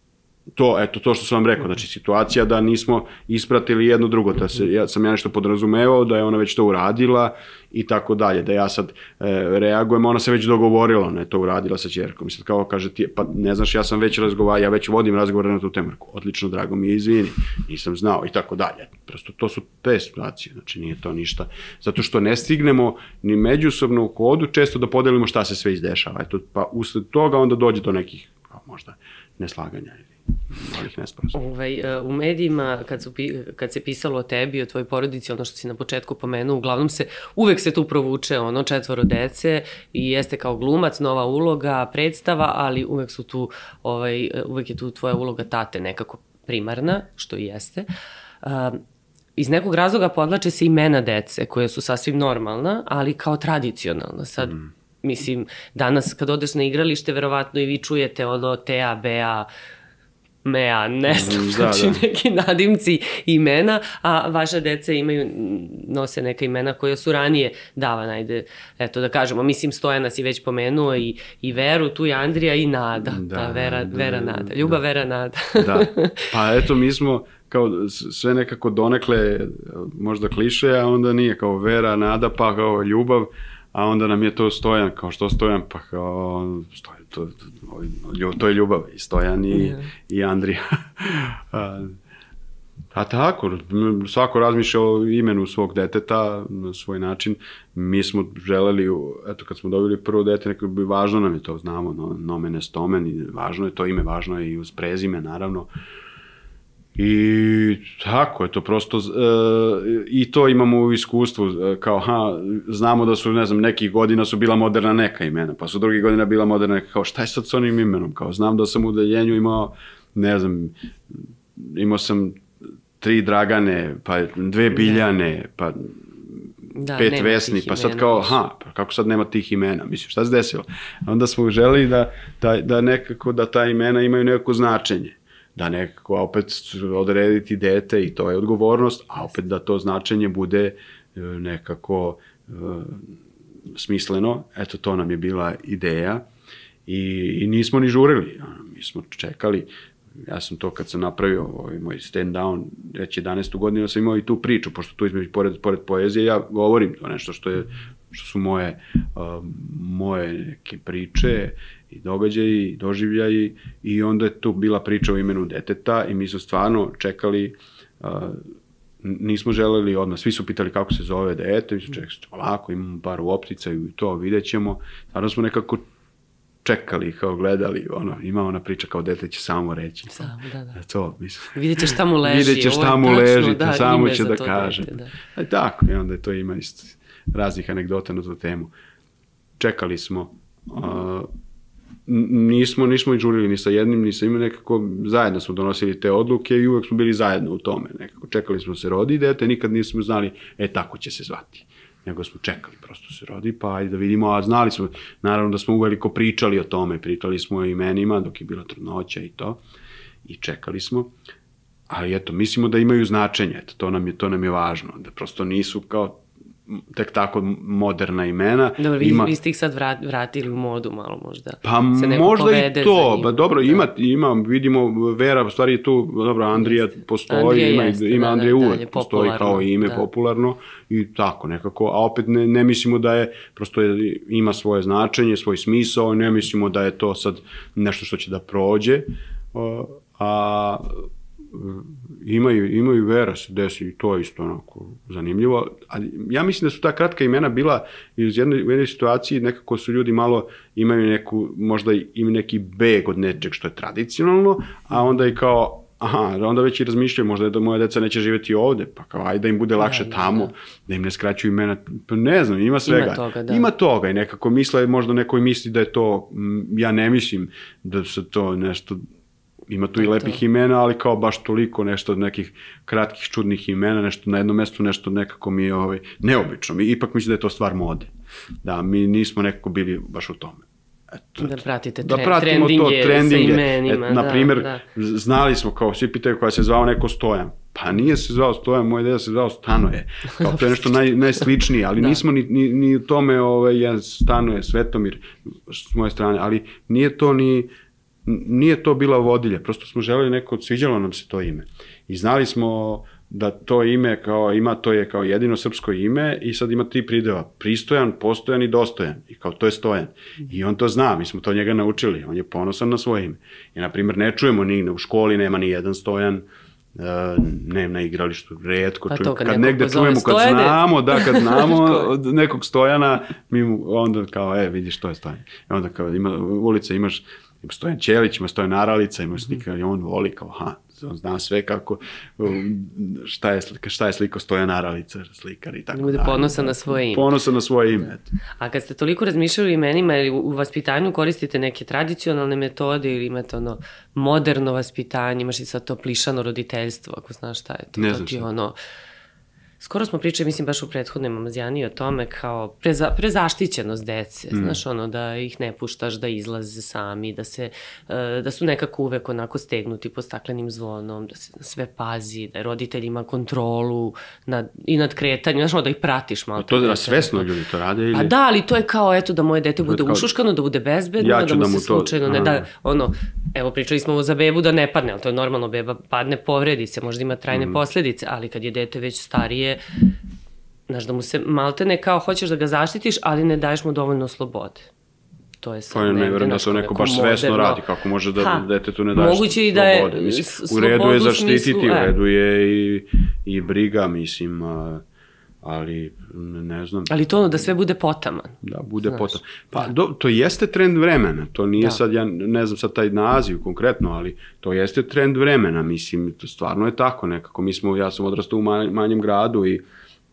To, eto, to što sam vam rekao, znači situacija da nismo ispratili jedno drugo, da se, ja, sam ja nešto podrazumevao, da je ona već to uradila i tako dalje, da ja sad e, reagujem, ona se već dogovorila, ona je to uradila sa ćerkom, mislim, kao kaže ti, pa ne znaš, ja sam već razgovarao, ja već vodim razgovore na tu temu, odlično, drago mi je, izvini, nisam znao i tako dalje, prosto to su te situacije, znači nije to ništa, zato što ne stignemo ni međusobno u kodu često da podelimo šta se sve izdešava, eto, pa usled toga onda dođe do nekih, možda, neslaganja ili malih nesporazuma. Ovaj, u medijima, kad, su, kad se pisalo o tebi, o tvojoj porodici, ono što si na početku pomenuo, uglavnom se, uvek se tu provuče ono četvoro dece i jeste kao glumac, nova uloga, predstava, ali uvek su tu, ovaj, uvek je tu tvoja uloga tate nekako primarna, što i jeste. Uh, iz nekog razloga podlače se imena dece, koje su sasvim normalna, ali kao tradicionalna. Sad, mm. mislim, danas kad odeš na igralište, verovatno i vi čujete ono Tea, Bea, Mea, ne znam, znači da, da. neki nadimci imena, a vaša deca imaju, nose neka imena koja su ranije davana, ajde, eto da kažemo, mislim Stojana si već pomenuo i, i Veru, tu je Andrija i Nada, da, pa Vera, da, Vera Nada, Ljubav da. Vera Nada. Da, pa eto mi smo kao sve nekako donekle možda kliše, a onda nije kao Vera, Nada, pa kao Ljubav, a onda nam je to Stojan, kao što Stojan, pa kao Stojan, to, to, to je Ljubav, i Stojan i, yeah. i Andrija. a, a tako, svako razmišlja o imenu svog deteta na svoj način. Mi smo želeli, eto kad smo dobili prvo dete, neko bi važno nam je to, znamo, no, nomen est omen, i važno je to ime, važno je i uz prezime, naravno. I tako je to prosto, e, i to imamo u iskustvu, e, kao ha, znamo da su, ne znam, nekih godina su bila moderna neka imena, pa su drugih godina bila moderna neka, kao šta je sad s onim imenom, kao znam da sam u deljenju imao, ne znam, imao sam tri Dragane, pa dve Biljane, pa da, pet Vesni, pa sad kao, ha, pa kako sad nema tih imena, mislim, šta se desilo? Onda smo želeli da, da, da nekako, da ta imena imaju neko značenje. Da nekako opet odrediti dete i to je odgovornost, a opet da to značenje bude nekako uh, smisleno. Eto, to nam je bila ideja i, i nismo ni žurili. Mi smo čekali, ja sam to kad sam napravio ovaj moj stand down, već jedanaestu godinu sam imao i tu priču, pošto tu između, pored, pored poezije, ja govorim to nešto što, je, što su moje, uh, moje neke priče i događaji, i doživljaji, i onda je tu bila priča o imenu deteta i mi smo stvarno čekali, uh, nismo želeli odmah, svi su pitali kako se zove dete, mi smo čekali, ovako, imamo par u opticaju i to, vidjet ćemo, stvarno smo nekako čekali, kao gledali, ono, ima ona priča kao dete će samo reći. Samo, da, da. To, mislim. Vidjet ćeš šta mu leži. Vidjet ćeš šta mu leži, da, samo će da kaže. Dete, da. A tako, i onda to ima isto raznih anegdota na tu temu. Čekali smo, uh, nismo, nismo i žurili ni sa jednim, ni sa ima, nekako zajedno smo donosili te odluke i uvek smo bili zajedno u tome. Nekako čekali smo se rodi dete, nikad nismo znali, e, tako će se zvati. Nego smo čekali, prosto se rodi, pa ajde da vidimo, a znali smo, naravno da smo uveliko pričali o tome, pričali smo o imenima dok je bila trudnoća i to, i čekali smo, ali eto, mislimo da imaju značenje, eto, to nam je, to nam je važno, da prosto nisu kao tek tako moderna imena. Dobro, vi, ima... vi ste ih sad vratili u modu malo možda. Pa možda i to, ba, dobro, da. ima, ima, vidimo, Vera, u stvari je tu, dobro, Andrija jeste. Postoji, Andrija ima, jeste, ima da, Andrija da, uvek, postoji kao ime da. Popularno i tako nekako, a opet ne, ne mislimo da je, prosto je, ima svoje značenje, svoj smisao, ne mislimo da je to sad nešto što će da prođe, a imaju, imaju Vera se desi i to isto onako zanimljivo, ali ja mislim da su ta kratka imena bila iz jedne, u jednoj situaciji nekako su ljudi malo imaju neku, možda im neki beg od nečeg što je tradicionalno, a onda i kao, aha, onda već i razmišljaju, možda da moja deca neće živjeti ovde, pa kao ajde da im bude lakše tamo, da im ne skraćuju imena, pa ne znam, ima svega. Ima toga, da. Ima toga i nekako misle, možda neko misli da je to, ja ne mislim da se to nešto, ima tu i lepih imena, ali kao baš toliko nešto od nekih kratkih čudnih imena, nešto na jednom mestu, nešto nekako mi je ovaj, neobično. Mi ipak mislim da je to stvar mode. Da, mi nismo nekako bili baš u tome. Eto, da pratite da pratimo trendinge, to, trendinge sa imenima. Et, na primjer, da, da. znali smo, kao svi pitaju koja se zvao neko Stojan. Pa nije se zvao Stojan, moj deda se zvao Stanoje. Kao to je nešto naj, najsličnije, ali da. nismo ni, ni, ni u tome, ovaj, ja, Stanoje, Svetomir, s moje strane, ali nije to ni nije to bila vodilja, prosto smo želeli neko, sviđalo nam se to ime. I znali smo da to ime kao ima, to je kao jedino srpsko ime i sad ima tri prideva, pristojan, postojan i dostojan. I kao to je Stojan. I on to zna, mi smo to njega naučili, on je ponosan na svoje ime. I, na primjer, ne čujemo ni u školi, nema ni jedan Stojan, Uh, ne na igralištu, retko pa čujemo, kad, kad negde čujemo, kad Stojane. znamo, da, kad znamo od nekog Stojana, mi mu onda kao, e, vidiš, to je Stojan. I onda kao, ima ulica, imaš Stojan Ćelić, ima Stojan Aralica, imaš slika, i on voli kao, ha, on zna sve kako, šta je, šta je sliko Stojan Aralica, slikar i tako. Da bude ponosan na svoje ime. Ponosan na svoje ime. A kad ste toliko razmišljali o imenima, ili u vaspitanju koristite neke tradicionalne metode ili imate ono moderno vaspitanje, imaš i sad to plišano roditeljstvo, ako znaš šta je to. Ne to znam ti šta. ono... Skoro smo pričali, mislim, baš u prethodnoj mamazijani o tome kao preza, prezaštićenost dece, mm. znaš, ono, da ih ne puštaš da izlaze sami, da se, da su nekako uvek onako stegnuti pod staklenim zvonom, da se na sve pazi, da roditelj ima kontrolu nad, i nad kretanjem, znaš, ono, da ih pratiš malo. To da svesno ljudi to rade ili... Pa da, ali to je kao, eto, da moje dete bude kao... ušuškano, da bude bezbedno, ja da mu da se mu to... slučajno ne da, ono, evo, pričali smo za bebu da ne padne, ali to je normalno, beba padne, povredi se, možda ima trajne mm. posledice, ali kad je dete već starije, znaš, da mu se maltene kao hoćeš da ga zaštitiš, ali ne daješ mu dovoljno slobode. To je sad pa ne verujem da to neko baš svesno radi, kako može da detetu ne daješ slobode. Da je mislim, u redu je zaštititi, u redu je i, i briga, mislim, ali ne znam. Ali to ono da sve bude potaman. Da, bude znaš, potaman. Pa do, to jeste trend vremena, to nije da. Sad, ja ne znam sad taj naziv konkretno, ali to jeste trend vremena, mislim, to stvarno je tako nekako. Mi smo, ja sam odrastao u manjem gradu i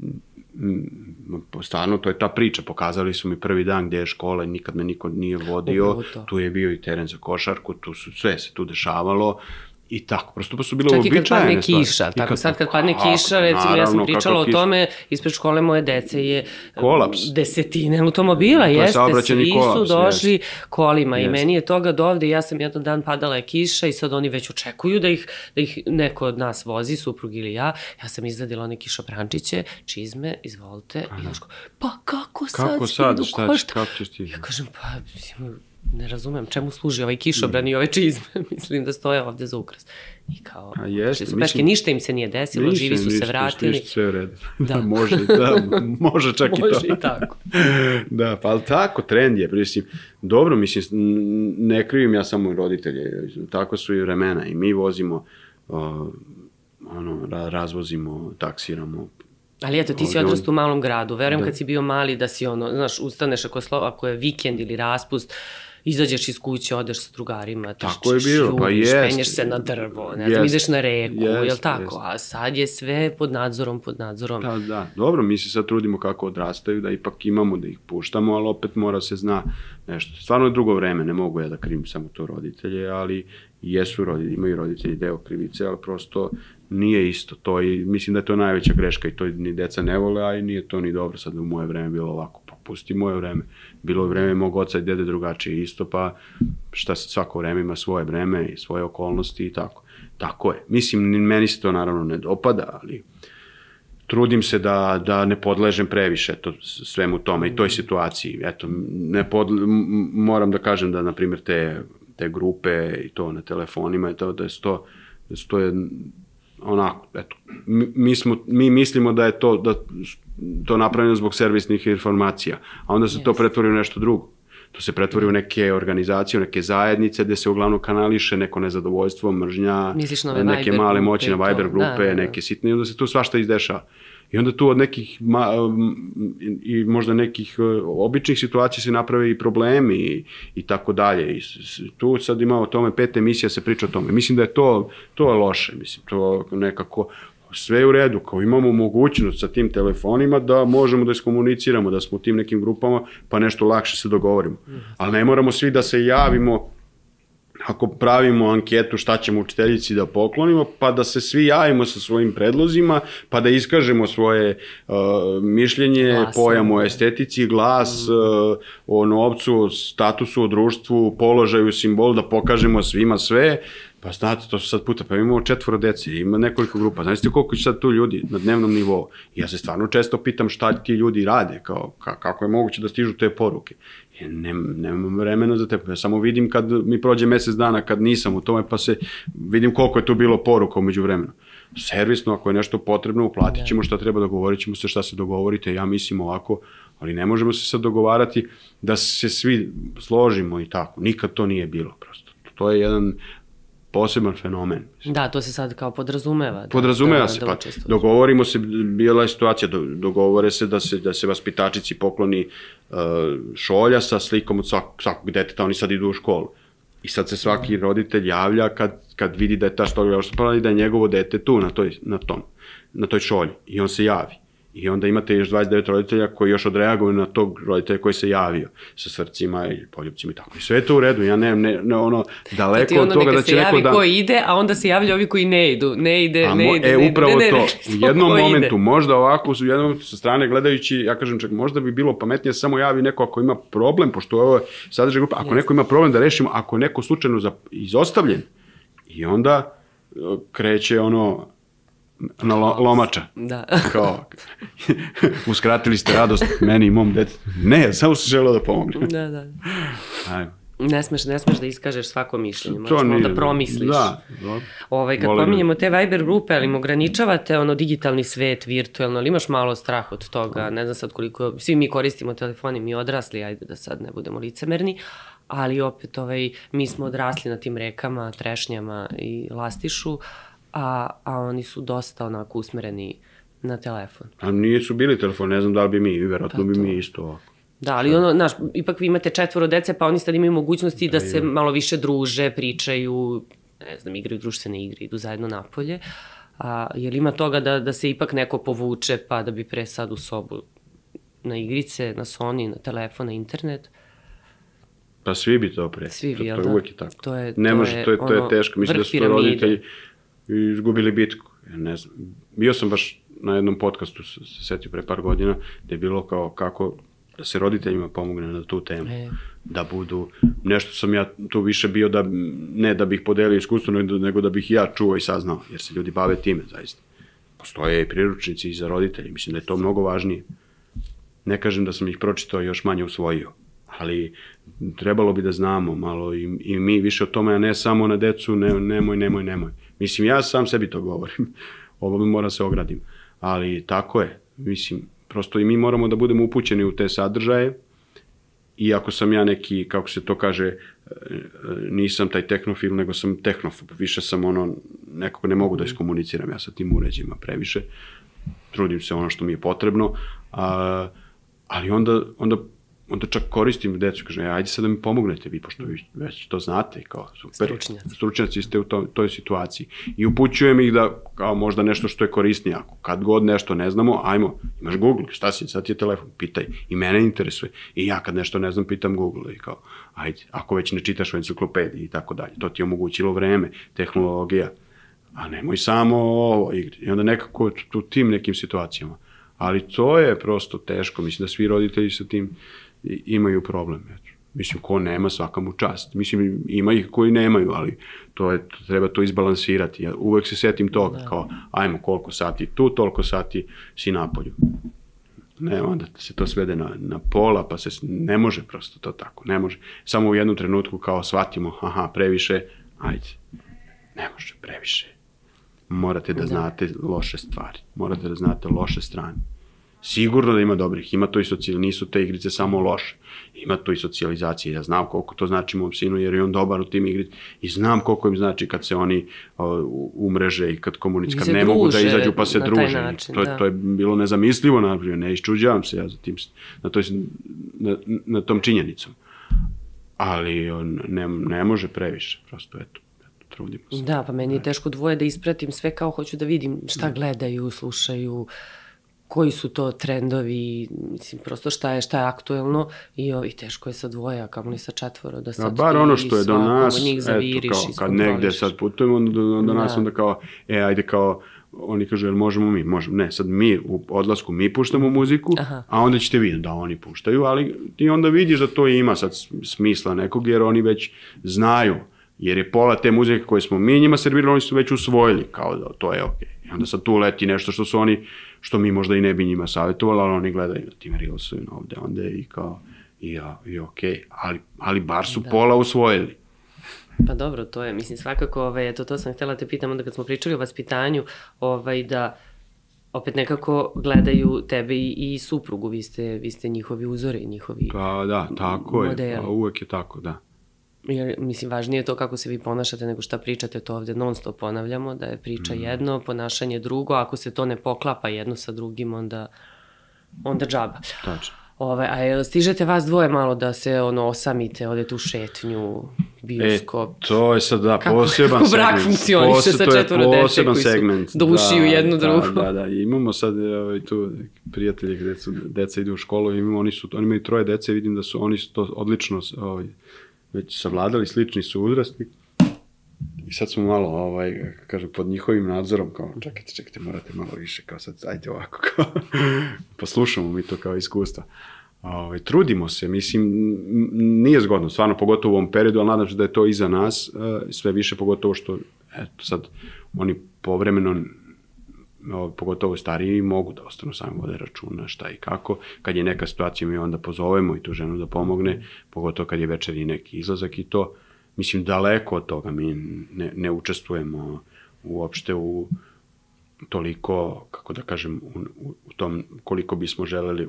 stvarno to je ta priča, pokazali su mi prvi dan gdje je škola i nikad me niko nije vodio, tu je bio i teren za košarku, tu su, sve se tu dešavalo i tako, prosto pa su bilo uobičajene stvari. Čak i kad padne kiša, tako sad kad padne kiša, recimo ja sam pričala o tome, ispred škole moje dece je kolaps. Desetine automobila, jeste, svi su došli kolima i meni je toga do ovde, ja sam jedan dan padala je kiša i sad oni već očekuju da ih, da ih neko od nas vozi, suprug ili ja, ja sam izvadila one kišobrančiće, čizme, izvolite, i daško, pa kako sad? Kako sad, šta ćeš, kako ćeš ti? Ja kažem, pa, mislim, ne razumem čemu služi ovaj kišobran i ove čizme, mislim da stoje ovde za ukras. I kao, a jeste, su peške, ništa im se nije desilo, ništa, živi su ništa, se vratili. Ništa, sve u redu. Da. može, da, može čak može i to. Može i tako. Da, pa ali tako, trend je, mislim, dobro, mislim, ne krivim ja samo roditelje, tako su i vremena i mi vozimo, uh, ono, razvozimo, taksiramo. Ali eto, ti si odrastao u malom gradu, verujem kad si bio mali da si ono, znaš, ustaneš ako, slo, ako je vikend ili raspust, izađeš iz kuće, odeš sa drugarima, tako je bilo, pa jest. Penješ se na drvo, ne znam, ideš na reku, jest, jel tako? Jest. A sad je sve pod nadzorom, pod nadzorom. Da, da, dobro, mi se sad trudimo kako odrastaju, da ipak imamo, da ih puštamo, ali opet mora se zna nešto. Stvarno je drugo vreme, ne mogu ja da krivim samo to roditelje, ali jesu roditelji, imaju roditelji deo krivice, ali prosto nije isto to i mislim da je to najveća greška i to ni deca ne vole, a i nije to ni dobro. Sad u moje vreme bilo ovako, pa pusti moje vreme. Bilo je vreme mog oca i dede drugačije isto, pa šta svako vreme ima svoje vreme i svoje okolnosti i tako. Tako je. Mislim, meni se to naravno ne dopada, ali trudim se da, da ne podležem previše to, svemu tome i toj situaciji. Eto, ne podle, moram da kažem da, na primjer, te, te grupe i to na telefonima, je to, da je to, da je to je onako, eto, mi, smo, mi mislimo da je to, da, to napravljeno zbog servisnih informacija, a onda se yes. to pretvori u nešto drugo. To se pretvori u neke organizacije, u neke zajednice gde se uglavnom kanališe neko nezadovoljstvo, mržnja, neke male moći na Viber grupe, da, da, da. neke sitne, i onda se tu svašta izdešava. I onda tu od nekih, ma, i možda nekih običnih situacija se naprave i problemi i, i tako dalje. I tu sad ima o tome, pet emisija se priča o tome. Mislim da je to, to je loše, mislim, to nekako sve je u redu, kao imamo mogućnost sa tim telefonima da možemo da iskomuniciramo, da smo u tim nekim grupama, pa nešto lakše se dogovorimo. Ali ne moramo svi da se javimo, ako pravimo anketu šta ćemo učiteljici da poklonimo, pa da se svi javimo sa svojim predlozima, pa da iskažemo svoje uh, mišljenje, glas, pojam o estetici, glas, mm. uh, o novcu, statusu u društvu, položaju, simbolu, da pokažemo svima sve. Pa znate, to su sad puta, pa imamo četvoro dece, ima nekoliko grupa, znate koliko će sad tu ljudi na dnevnom nivou. I ja se stvarno često pitam šta ti ljudi rade, kao, ka, kako je moguće da stižu te poruke. Ja nem, nemam vremena za te, ja samo vidim kad mi prođe mesec dana, kad nisam u tome, pa se vidim koliko je tu bilo poruka umeđu vremena. Servisno, ako je nešto potrebno, uplatit ćemo šta treba, dogovorit ćemo se šta se dogovorite, ja mislim ovako, ali ne možemo se sad dogovarati da se svi složimo i tako. Nikad to nije bilo prosto. To je jedan poseban fenomen. Da, to se sad kao podrazumeva. Da, podrazumeva da, se, da pa dogovorimo se, bila je situacija, do, dogovore se da se, da se vaspitačici pokloni uh, šolja sa slikom od svak, svakog deteta, oni sad idu u školu. I sad se svaki roditelj javlja kad, kad vidi da je ta šolja oštampana i da je njegovo dete tu na toj, na tom, na toj šolji. I on se javi. I onda imate još dvadeset devet roditelja koji još odreaguju na tog roditelja koji se javio sa srcima i poljubcima i tako. I sve je to u redu, ja ne, ne, ne ono, daleko od toga da će neko da... Ti onda neka se javi ko ide, a onda se javlja ovi koji ne idu, ne ide, a ne mo, ide, e, ne ide. upravo ne, ne, to, ne, u jednom momentu, ide. Možda ovako, u jednom momentu sa strane gledajući, ja kažem čak, možda bi bilo pametnije samo javi neko ako ima problem, pošto ovo je sadržaj grupa, ako yes. neko ima problem da rešimo, ako je neko slučajno za, izostavljen, i onda kreće ono... na lo, lomača. Da. Kao, uskratili ste radost meni i mom detetu. Ne, samo se želeo da pomognem. Da, da. Ajmo. Ne smeš, ne smeš da iskažeš svako mišljenje, moraš malo da promisliš. Da, da. Ovaj, kad Volim. pominjemo te Viber grupe, ali im ograničavate ono digitalni svet, virtualno, ali imaš malo strah od toga, ne znam sad koliko, svi mi koristimo telefoni, mi odrasli, ajde da sad ne budemo licemerni, ali opet ovaj, mi smo odrasli na tim rekama, trešnjama i lastišu, A, a oni su dosta onako usmereni na telefon. A nisu bili telefon, ne znam da li bi mi, vjerojatno bi mi isto ovako. Da, ali ono, znaš, ipak vi imate četvoro dece, pa oni sad imaju mogućnosti da, da se malo više druže, pričaju, ne znam, igraju društvene igre, idu zajedno napolje. A, je li ima toga da, da se ipak neko povuče, pa da bi pre sad u sobu na igrice, na Sony, na telefon, na internet? Pa svi bi to pre. Svi bi, jel da? To je uvijek i tako. To je, ne to može, je, to je, to je ono, teško. Mislim da su to roditelji izgubili bitku. Ja ne znam. Bio sam baš na jednom podcastu, se setio pre par godina, da je bilo kao kako da se roditeljima pomogne na tu temu. E. Da budu, nešto sam ja tu više bio da, ne da bih podelio iskustvo, nego da bih ja čuo i saznao, jer se ljudi bave time, zaista. Postoje i priručnici i za roditelji, mislim da je to mnogo važnije. Ne kažem da sam ih pročitao, još manje usvojio, ali trebalo bi da znamo malo i, i mi više o tome, a ne samo na decu, ne, nemoj, nemoj, nemoj. Mislim, ja sam sebi to govorim, ovo mi moram se ogradim, ali tako je, mislim, prosto i mi moramo da budemo upućeni u te sadržaje, iako sam ja neki, kako se to kaže, nisam taj tehnofil, nego sam tehnofob, više sam ono, nekako ne mogu da iskomuniciram ja sa tim uređima previše, trudim se ono što mi je potrebno, a, ali onda, onda onda čak koristim decu, kažem, ajde sad da mi pomognete vi, pošto vi već to znate, kao super, stručnjaci, stručnjaci ste u to, toj situaciji. I upućujem ih da, kao možda nešto što je korisnije, ako kad god nešto ne znamo, ajmo, imaš Google, šta si, sad ti je telefon, pitaj, i mene interesuje. I ja kad nešto ne znam, pitam Google, i kao, ajde, ako već ne čitaš u enciklopediji i tako dalje, to ti je omogućilo vreme, tehnologija, a nemoj samo ovo igri. I onda nekako u tim nekim situacijama. Ali to je prosto teško, mislim da svi roditelji sa tim imaju problem. Mislim, ko nema, svaka mu čast. Mislim, ima ih koji nemaju, ali to je, treba to izbalansirati. Ja uvek se setim toga, da. Kao, ajmo, koliko sati tu, toliko sati si napolju. Ne, onda se to svede na, na pola, pa se ne može prosto to tako, ne može. Samo u jednom trenutku kao shvatimo, aha, previše, ajde, ne može, previše. Morate da, da znate loše stvari, morate da znate loše strane. Sigurno da ima dobrih, ima to i socijal, nisu te igrice samo loše, ima to i socijalizacije, ja znam koliko to znači mom sinu, jer je on dobar u tim igricama i znam koliko im znači kad se oni uh, umreže i kad komuniciju, kad ne mogu da izađu pa se druže, način, to, to je bilo nezamislivo, naprijed, ne iščuđavam se ja za tim, na, toj, na, na tom činjenicom, ali on ne, ne može previše, prosto eto. Trudimo se. Da, pa meni je teško dvoje da ispratim sve kao hoću da vidim šta gledaju, slušaju, koji su to trendovi, mislim, prosto šta je, šta je aktuelno i ovi teško je sa dvoje, a kamoli sa četvoro, da sad a bar ono što je do nas, eto, kao, kad negde sad putujemo, onda do, do nas da. Onda kao, e, ajde kao, oni kažu, jel možemo mi? Možemo. Ne, sad mi u odlasku mi puštamo muziku, aha. A onda ćete vidjeti da oni puštaju, ali ti onda vidiš da to ima sad smisla nekog, jer oni već znaju. Jer je pola te muzike koje smo mi njima servirali, oni su već usvojili, kao da to je okej. Okay. I onda sad tu leti nešto što su oni, što mi možda i ne bi njima savjetovali, ali oni gledaju na tim Reelsovima ovde, onda i kao, i, ja, i okej. Okay. Ali, ali bar su da. Pola usvojili. Pa dobro, to je, mislim, svakako, ovaj, eto, to sam htjela te pitam, onda kad smo pričali o vaspitanju, ovaj, da opet nekako gledaju tebe i, i suprugu, vi ste, vi ste njihovi uzori, njihovi Pa da, tako modeli. Je, pa uvek je tako, da. Jer, mislim, važnije je to kako se vi ponašate nego šta pričate, to ovde non stop ponavljamo, da je priča mm. jedno, ponašanje drugo, ako se to ne poklapa jedno sa drugim, onda, onda džaba. Tačno. Ove, a jel stižete vas dvoje malo da se ono osamite, odete u šetnju, bioskop? E, to je sad, da, kako, poseban kako segment. Kako brak funkcioniše sa četvoro dece koji segment. su duši da, u jednu da, drugu? Da, da, imamo sad ovaj, tu prijatelji gde su, deca idu u školu, imamo, oni, su, oni imaju troje dece, vidim da su oni su to odlično ovaj, već savladali, slični su uzrasti. I sad smo malo, ovaj, kažem, pod njihovim nadzorom, kao, čekajte, čekajte, morate malo više, kao sad, ajde ovako, kao, poslušamo mi to kao iskustva. Ovaj, trudimo se, mislim, nije zgodno, stvarno, pogotovo u ovom periodu, ali nadam se da je to iza nas, sve više, pogotovo što, eto, sad, oni povremeno, pogotovo stariji, mogu da ostanu sami vode računa šta i kako. Kad je neka situacija, mi onda pozovemo i tu ženu da pomogne, pogotovo kad je večeri neki izlazak i to. Mislim, daleko od toga mi ne, ne učestvujemo uopšte u toliko, kako da kažem, u, u tom koliko bismo želeli,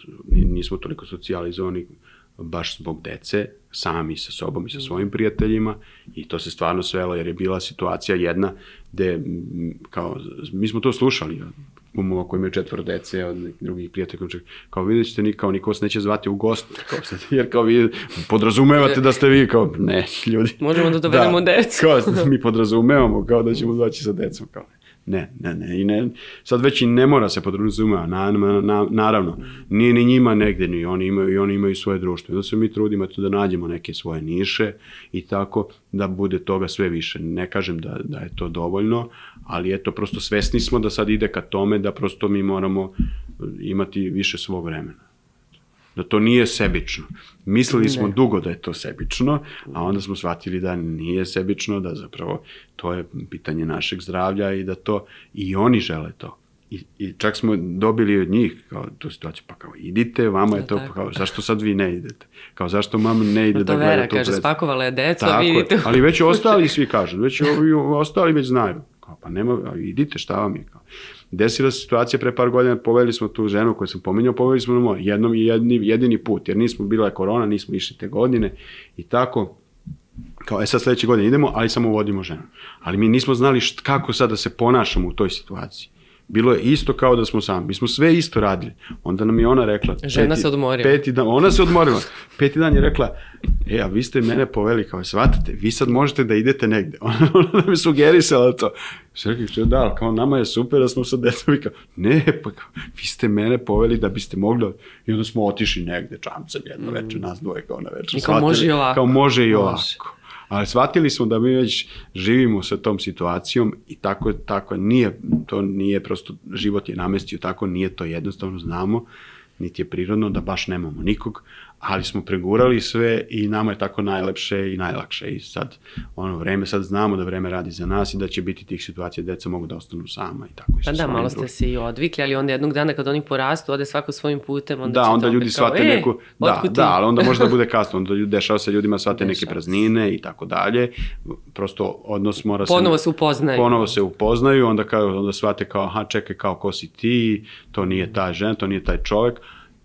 nismo toliko socijalizovani baš zbog dece, sami sa sobom i sa svojim prijateljima i to se stvarno svelo jer je bila situacija jedna gde, kao, mi smo to slušali, umova koji imaju četvoro dece od drugih prijatelja, kao vidjet ćete, ni, kao niko vas neće zvati u gostu, kao sad, jer kao vi podrazumevate da ste vi, kao ne, ljudi. Možemo da dovedemo da, decu. Kao, mi podrazumevamo kao da ćemo doći sa decom, kao ne, ne, ne, i ne, sad već i ne mora se podrazumeva, na, na, na, naravno, nije ni njima negde, ni oni imaju, i oni imaju svoje društvo, da se mi trudimo to da nađemo neke svoje niše i tako da bude toga sve više, ne kažem da, da je to dovoljno, ali eto, prosto svesni smo da sad ide ka tome da prosto mi moramo imati više svog vremena. Da to nije sebično. Mislili smo ne. dugo da je to sebično, a onda smo shvatili da nije sebično, da zapravo to je pitanje našeg zdravlja i da to i oni žele to. I, i čak smo dobili od njih kao tu situaciju, pa kao idite, vama je to, pa kao zašto sad vi ne idete? Kao zašto mama ne ide da gleda Vera, to? kaže, pred... spakovala je deco, a vidite. Tako, ali već ostali svi kažu, već ostali već znaju. Kao, pa nema, idite, šta vam je? Kao. Desila se situacija pre par godina, poveli smo tu ženu koju sam pominjao, poveli smo na more, jednom i jedni, jedini put, jer nismo, bila je korona, nismo išli te godine i tako, kao, e sad sledeće godine idemo, ali samo vodimo ženu. Ali mi nismo znali št, kako sad da se ponašamo u toj situaciji. Bilo je isto kao da smo sami. Mi smo sve isto radili. Onda nam je ona rekla... Žena peti, se odmorila. Peti dan, ona se odmorila. Peti dan je rekla, e, a vi ste mene poveli, kao, shvatate, vi sad možete da idete negde. Ona, ona nam je sugerisala to. Sve rekli, što da, kao, nama je super da smo sad decom. Kao, ne, pa kao, vi ste mene poveli da biste mogli... I onda smo otišli negde, čamcem jedno mm. večer, nas dvoje kao na večer. I kao može i ovako. Kao može i ovako. Ali shvatili smo da mi već živimo sa tom situacijom i tako, tako nije, to nije prosto, život je namestio tako, nije to jednostavno, znamo, niti je prirodno da baš nemamo nikog, ali smo pregurali sve i nama je tako najlepše i najlakše i sad ono vreme, sad znamo da vreme radi za nas i da će biti tih situacija, deca mogu da ostanu sama i tako. Pa da, malo ste se i odvikli, ali onda jednog dana kad oni porastu, ode svako svojim putem, onda da, će onda ljudi shvate e, neku, da, da, ali onda može da bude kasno, onda ljudi, dešava se ljudima shvate neke praznine i tako dalje, prosto odnos mora se... Ponovo se upoznaju. Ponovo se upoznaju, onda, kao, onda shvate kao, aha, čekaj, kao ko si ti, to nije ta žena, to nije taj čovjek.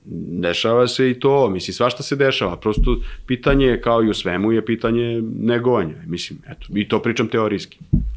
Dešava se i to, mislim, svašta se dešava, prosto pitanje, kao i u svemu, je pitanje negovanja, mislim, eto, i to pričam teorijski.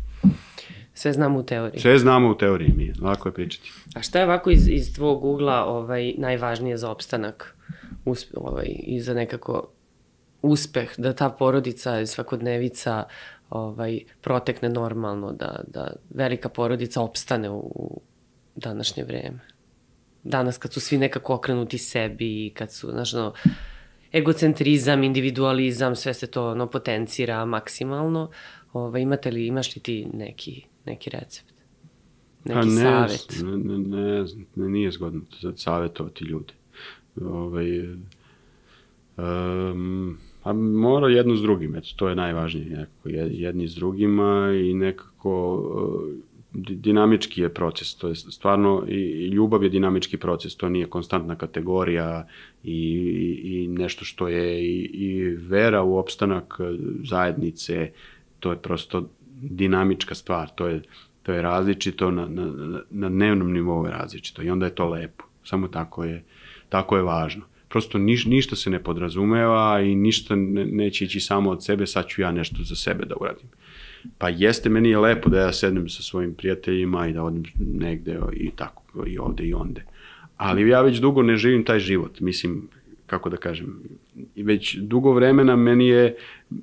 Sve znamo u teoriji. Sve znamo u teoriji, mi, lako je pričati. A šta je ovako iz, iz tvog ugla ovaj, najvažnije za opstanak uspe, ovaj, i za nekako uspeh, da ta porodica, svakodnevica ovaj, protekne normalno, da, da velika porodica opstane u današnje vreme? Danas kad su svi nekako okrenuti sebi, kad su, znaš, no, egocentrizam, individualizam, sve se to no, potencira maksimalno, ovaj, imate li, imaš li ti neki, neki recept? Neki pa ne, savjet? Ne, ne, ne, ne, nije zgodno savjetovati ljude. Ovaj, Um, a mora jedno s drugim, eto, to je najvažnije, nekako, jedni s drugima i nekako uh, dinamički je proces, to je stvarno, i ljubav je dinamički proces, to nije konstantna kategorija i, i, i nešto što je i, i vera u opstanak zajednice, to je prosto dinamička stvar, to je, to je različito, na, na, na dnevnom nivou je različito i onda je to lepo, samo tako je, tako je važno. Prosto niš, ništa se ne podrazumeva i ništa ne, neće ići samo od sebe, sad ću ja nešto za sebe da uradim. Pa jeste, meni je lepo da ja sednem sa svojim prijateljima i da odem negde i tako, i ovde i onde. Ali ja već dugo ne živim taj život, mislim, kako da kažem, već dugo vremena meni je,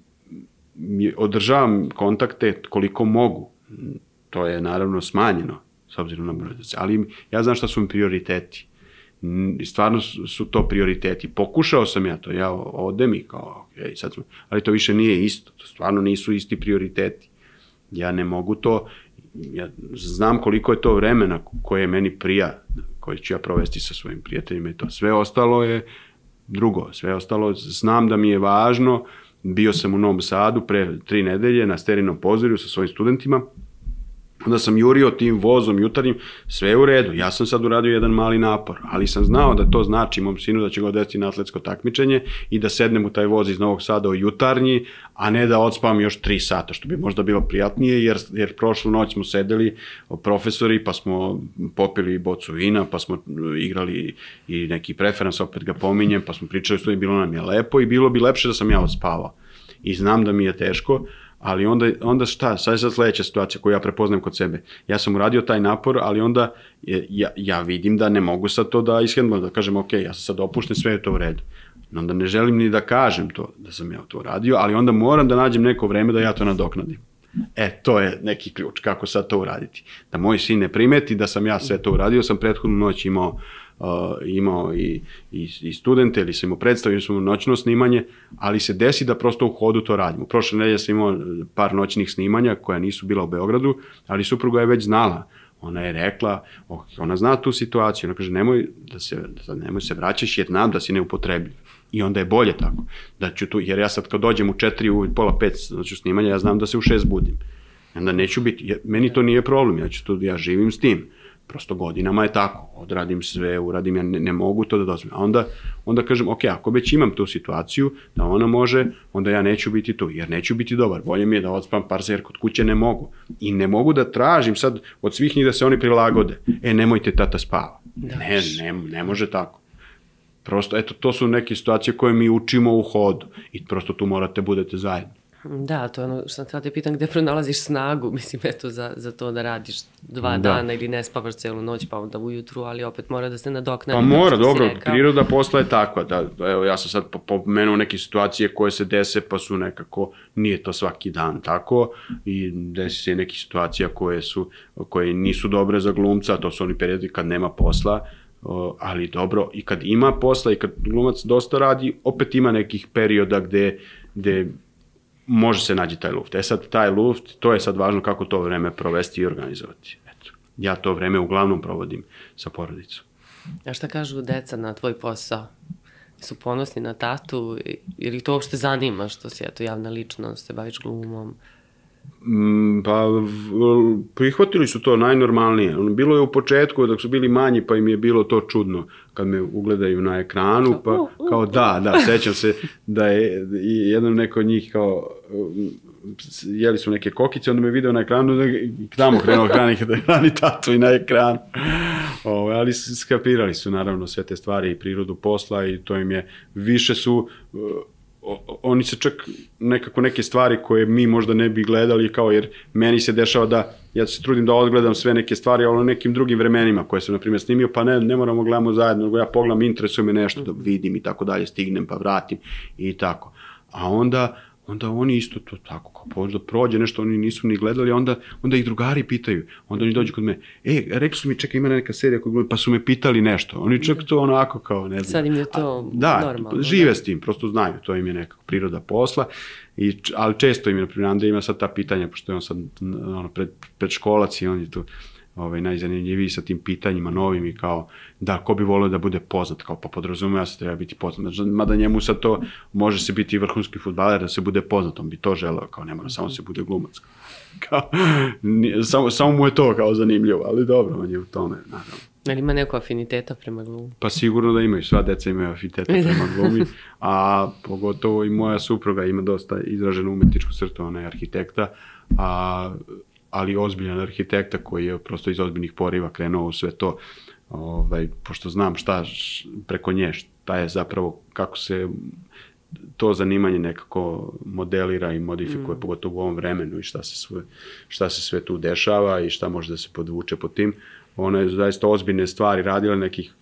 održavam kontakte koliko mogu, to je naravno smanjeno, s obzirom na broj, ali ja znam šta su mi prioriteti. Stvarno su to prioriteti. Pokušao sam ja to, ja odem i kao, ej, sad smo, ali to više nije isto, to stvarno nisu isti prioriteti. Ja ne mogu to, ja znam koliko je to vremena koje meni prija, koje ću ja provesti sa svojim prijateljima i to. Sve ostalo je drugo, sve ostalo, znam da mi je važno, bio sam u Novom Sadu pre tri nedelje na Sterinom pozorju sa svojim studentima, onda sam jurio tim vozom jutarnjim, sve je u redu, ja sam sad uradio jedan mali napor, ali sam znao da to znači mom sinu da će ga odvesti na atletsko takmičenje i da sednem u taj voz iz Novog Sada u jutarnji, a ne da odspavam još tri sata, što bi možda bilo prijatnije, jer, jer prošlu noć smo sedeli profesori, pa smo popili bocu vina, pa smo igrali i neki preferans, opet ga pominjem, pa smo pričali što je bilo nam je lepo i bilo bi lepše da sam ja odspavao. I znam da mi je teško, ali onda, onda šta, sad je sad sledeća situacija koju ja prepoznam kod sebe. Ja sam uradio taj napor, ali onda je, ja, ja vidim da ne mogu sad to da ishendlam, da kažem, ok, ja sam sad opušten, sve je to u redu. Onda ne želim ni da kažem to, da sam ja to uradio, ali onda moram da nađem neko vreme da ja to nadoknadim. E, to je neki ključ, kako sad to uraditi. Da moj sin ne primeti da sam ja sve to uradio, sam prethodnu noć imao Uh, imao i, i, i studente ili sam imao predstavio, sam imao noćno snimanje, ali se desi da prosto u hodu to radimo. Prošle nedelje sam imao par noćnih snimanja koja nisu bila u Beogradu, ali supruga je već znala. Ona je rekla, ona zna tu situaciju, ona kaže nemoj da se, da nemoj se vraćaš jer znam da si neupotrebljiv. I onda je bolje tako. Da ću tu, jer ja sad kad dođem u četiri, u pola pet znači snimanja, ja znam da se u šest budim. Onda neću biti, meni to nije problem, ja, ću tu, ja živim s tim. Prosto godinama je tako, odradim sve, uradim, ja ne, ne mogu to da dozvolim. A onda, onda kažem, ok, ako već imam tu situaciju, da ona može, onda ja neću biti tu, jer neću biti dobar. Bolje mi je da odspam par sati, jer kod kuće ne mogu. I ne mogu da tražim sad od svih njih da se oni prilagode. E, nemojte tata spava. Ne, ne, ne može tako. Prosto, eto, to su neke situacije koje mi učimo u hodu i prosto tu morate budete zajedno. Da, to je ono što sam htjela te pitan, gde pronalaziš snagu, mislim, eto, za, za to da radiš dva da. dana ili ne spavaš celu noć, pa onda ujutru, ali opet mora da se nadoknadi. Pa mora, dobro, priroda posla je takva, da, evo, ja sam sad pomenuo neke situacije koje se dese, pa su nekako, nije to svaki dan tako, i desi se neke situacija koje su, koje nisu dobre za glumca, to su oni periodi kad nema posla, ali dobro, i kad ima posla i kad glumac dosta radi, opet ima nekih perioda gde, gde može se naći taj luft. E sad, taj luft, to je sad važno kako to vreme provesti i organizovati. Eto, ja to vreme uglavnom provodim sa porodicom. A šta kažu deca na tvoj posao? Su ponosni na tatu ili to uopšte zanima što si eto javna ličnost, se baviš glumom? Pa prihvatili su to najnormalnije. Bilo je u početku dok su bili manji pa im je bilo to čudno kad me ugledaju na ekranu pa kao da, da, sećam se da je jedan neko od njih kao jeli su neke kokice, onda me video na ekranu i tamo krenuo hranih da hrani tatu i na ekranu. O, ali skapirali su naravno sve te stvari i prirodu posla i to im je, više su O, oni se čak nekako neke stvari koje mi možda ne bi gledali kao, jer meni se dešava da ja se trudim da odgledam sve neke stvari, ali u nekim drugim vremenima koje sam na primjer snimio, pa ne, ne moramo gledamo zajedno, nego ja pogledam, interesuje me nešto da vidim i tako dalje, stignem pa vratim i tako. A onda onda oni isto to tako, kao možda prođe nešto, oni nisu ni gledali, onda, onda ih drugari pitaju, onda oni dođu kod me, e, rekli su mi, čekaj, ima neka serija koju gledam, pa su me pitali nešto, oni čak to onako kao, ne znam. Sad im je to A, da, normalno. Da, žive s tim, prosto znaju, to im je nekako priroda posla, i, ali često im je, na primjer, Andrej ima sad ta pitanja, pošto je on sad ono, pred, pred školac i on je tu, ovaj, najzanimljiviji sa tim pitanjima novim i kao, da, ko bi volio da bude poznat, kao pa podrazumeva ja se treba biti poznat, mada njemu sad to može se biti i vrhunski fudbaler da se bude poznat, on bi to želeo, kao ne mora samo se bude glumac, kao, samo, samo mu je to kao zanimljivo, ali dobro, on je u tome, naravno. Ali ima neko afiniteta prema glumi? Pa sigurno da imaju, sva deca imaju afiniteta prema glumi, a pogotovo i moja supruga ima dosta izraženu umetničku crtu, ona je arhitekta, a, ali ozbiljan arhitekta koji je prosto iz ozbiljnih poriva krenuo u sve to, ovaj, pošto znam šta preko nje, šta je zapravo, kako se to zanimanje nekako modelira i modifikuje, mm. pogotovo u ovom vremenu i šta se, sve, šta se sve tu dešava i šta može da se podvuče po tim. Ona je zaista ozbiljne stvari radila, nekih,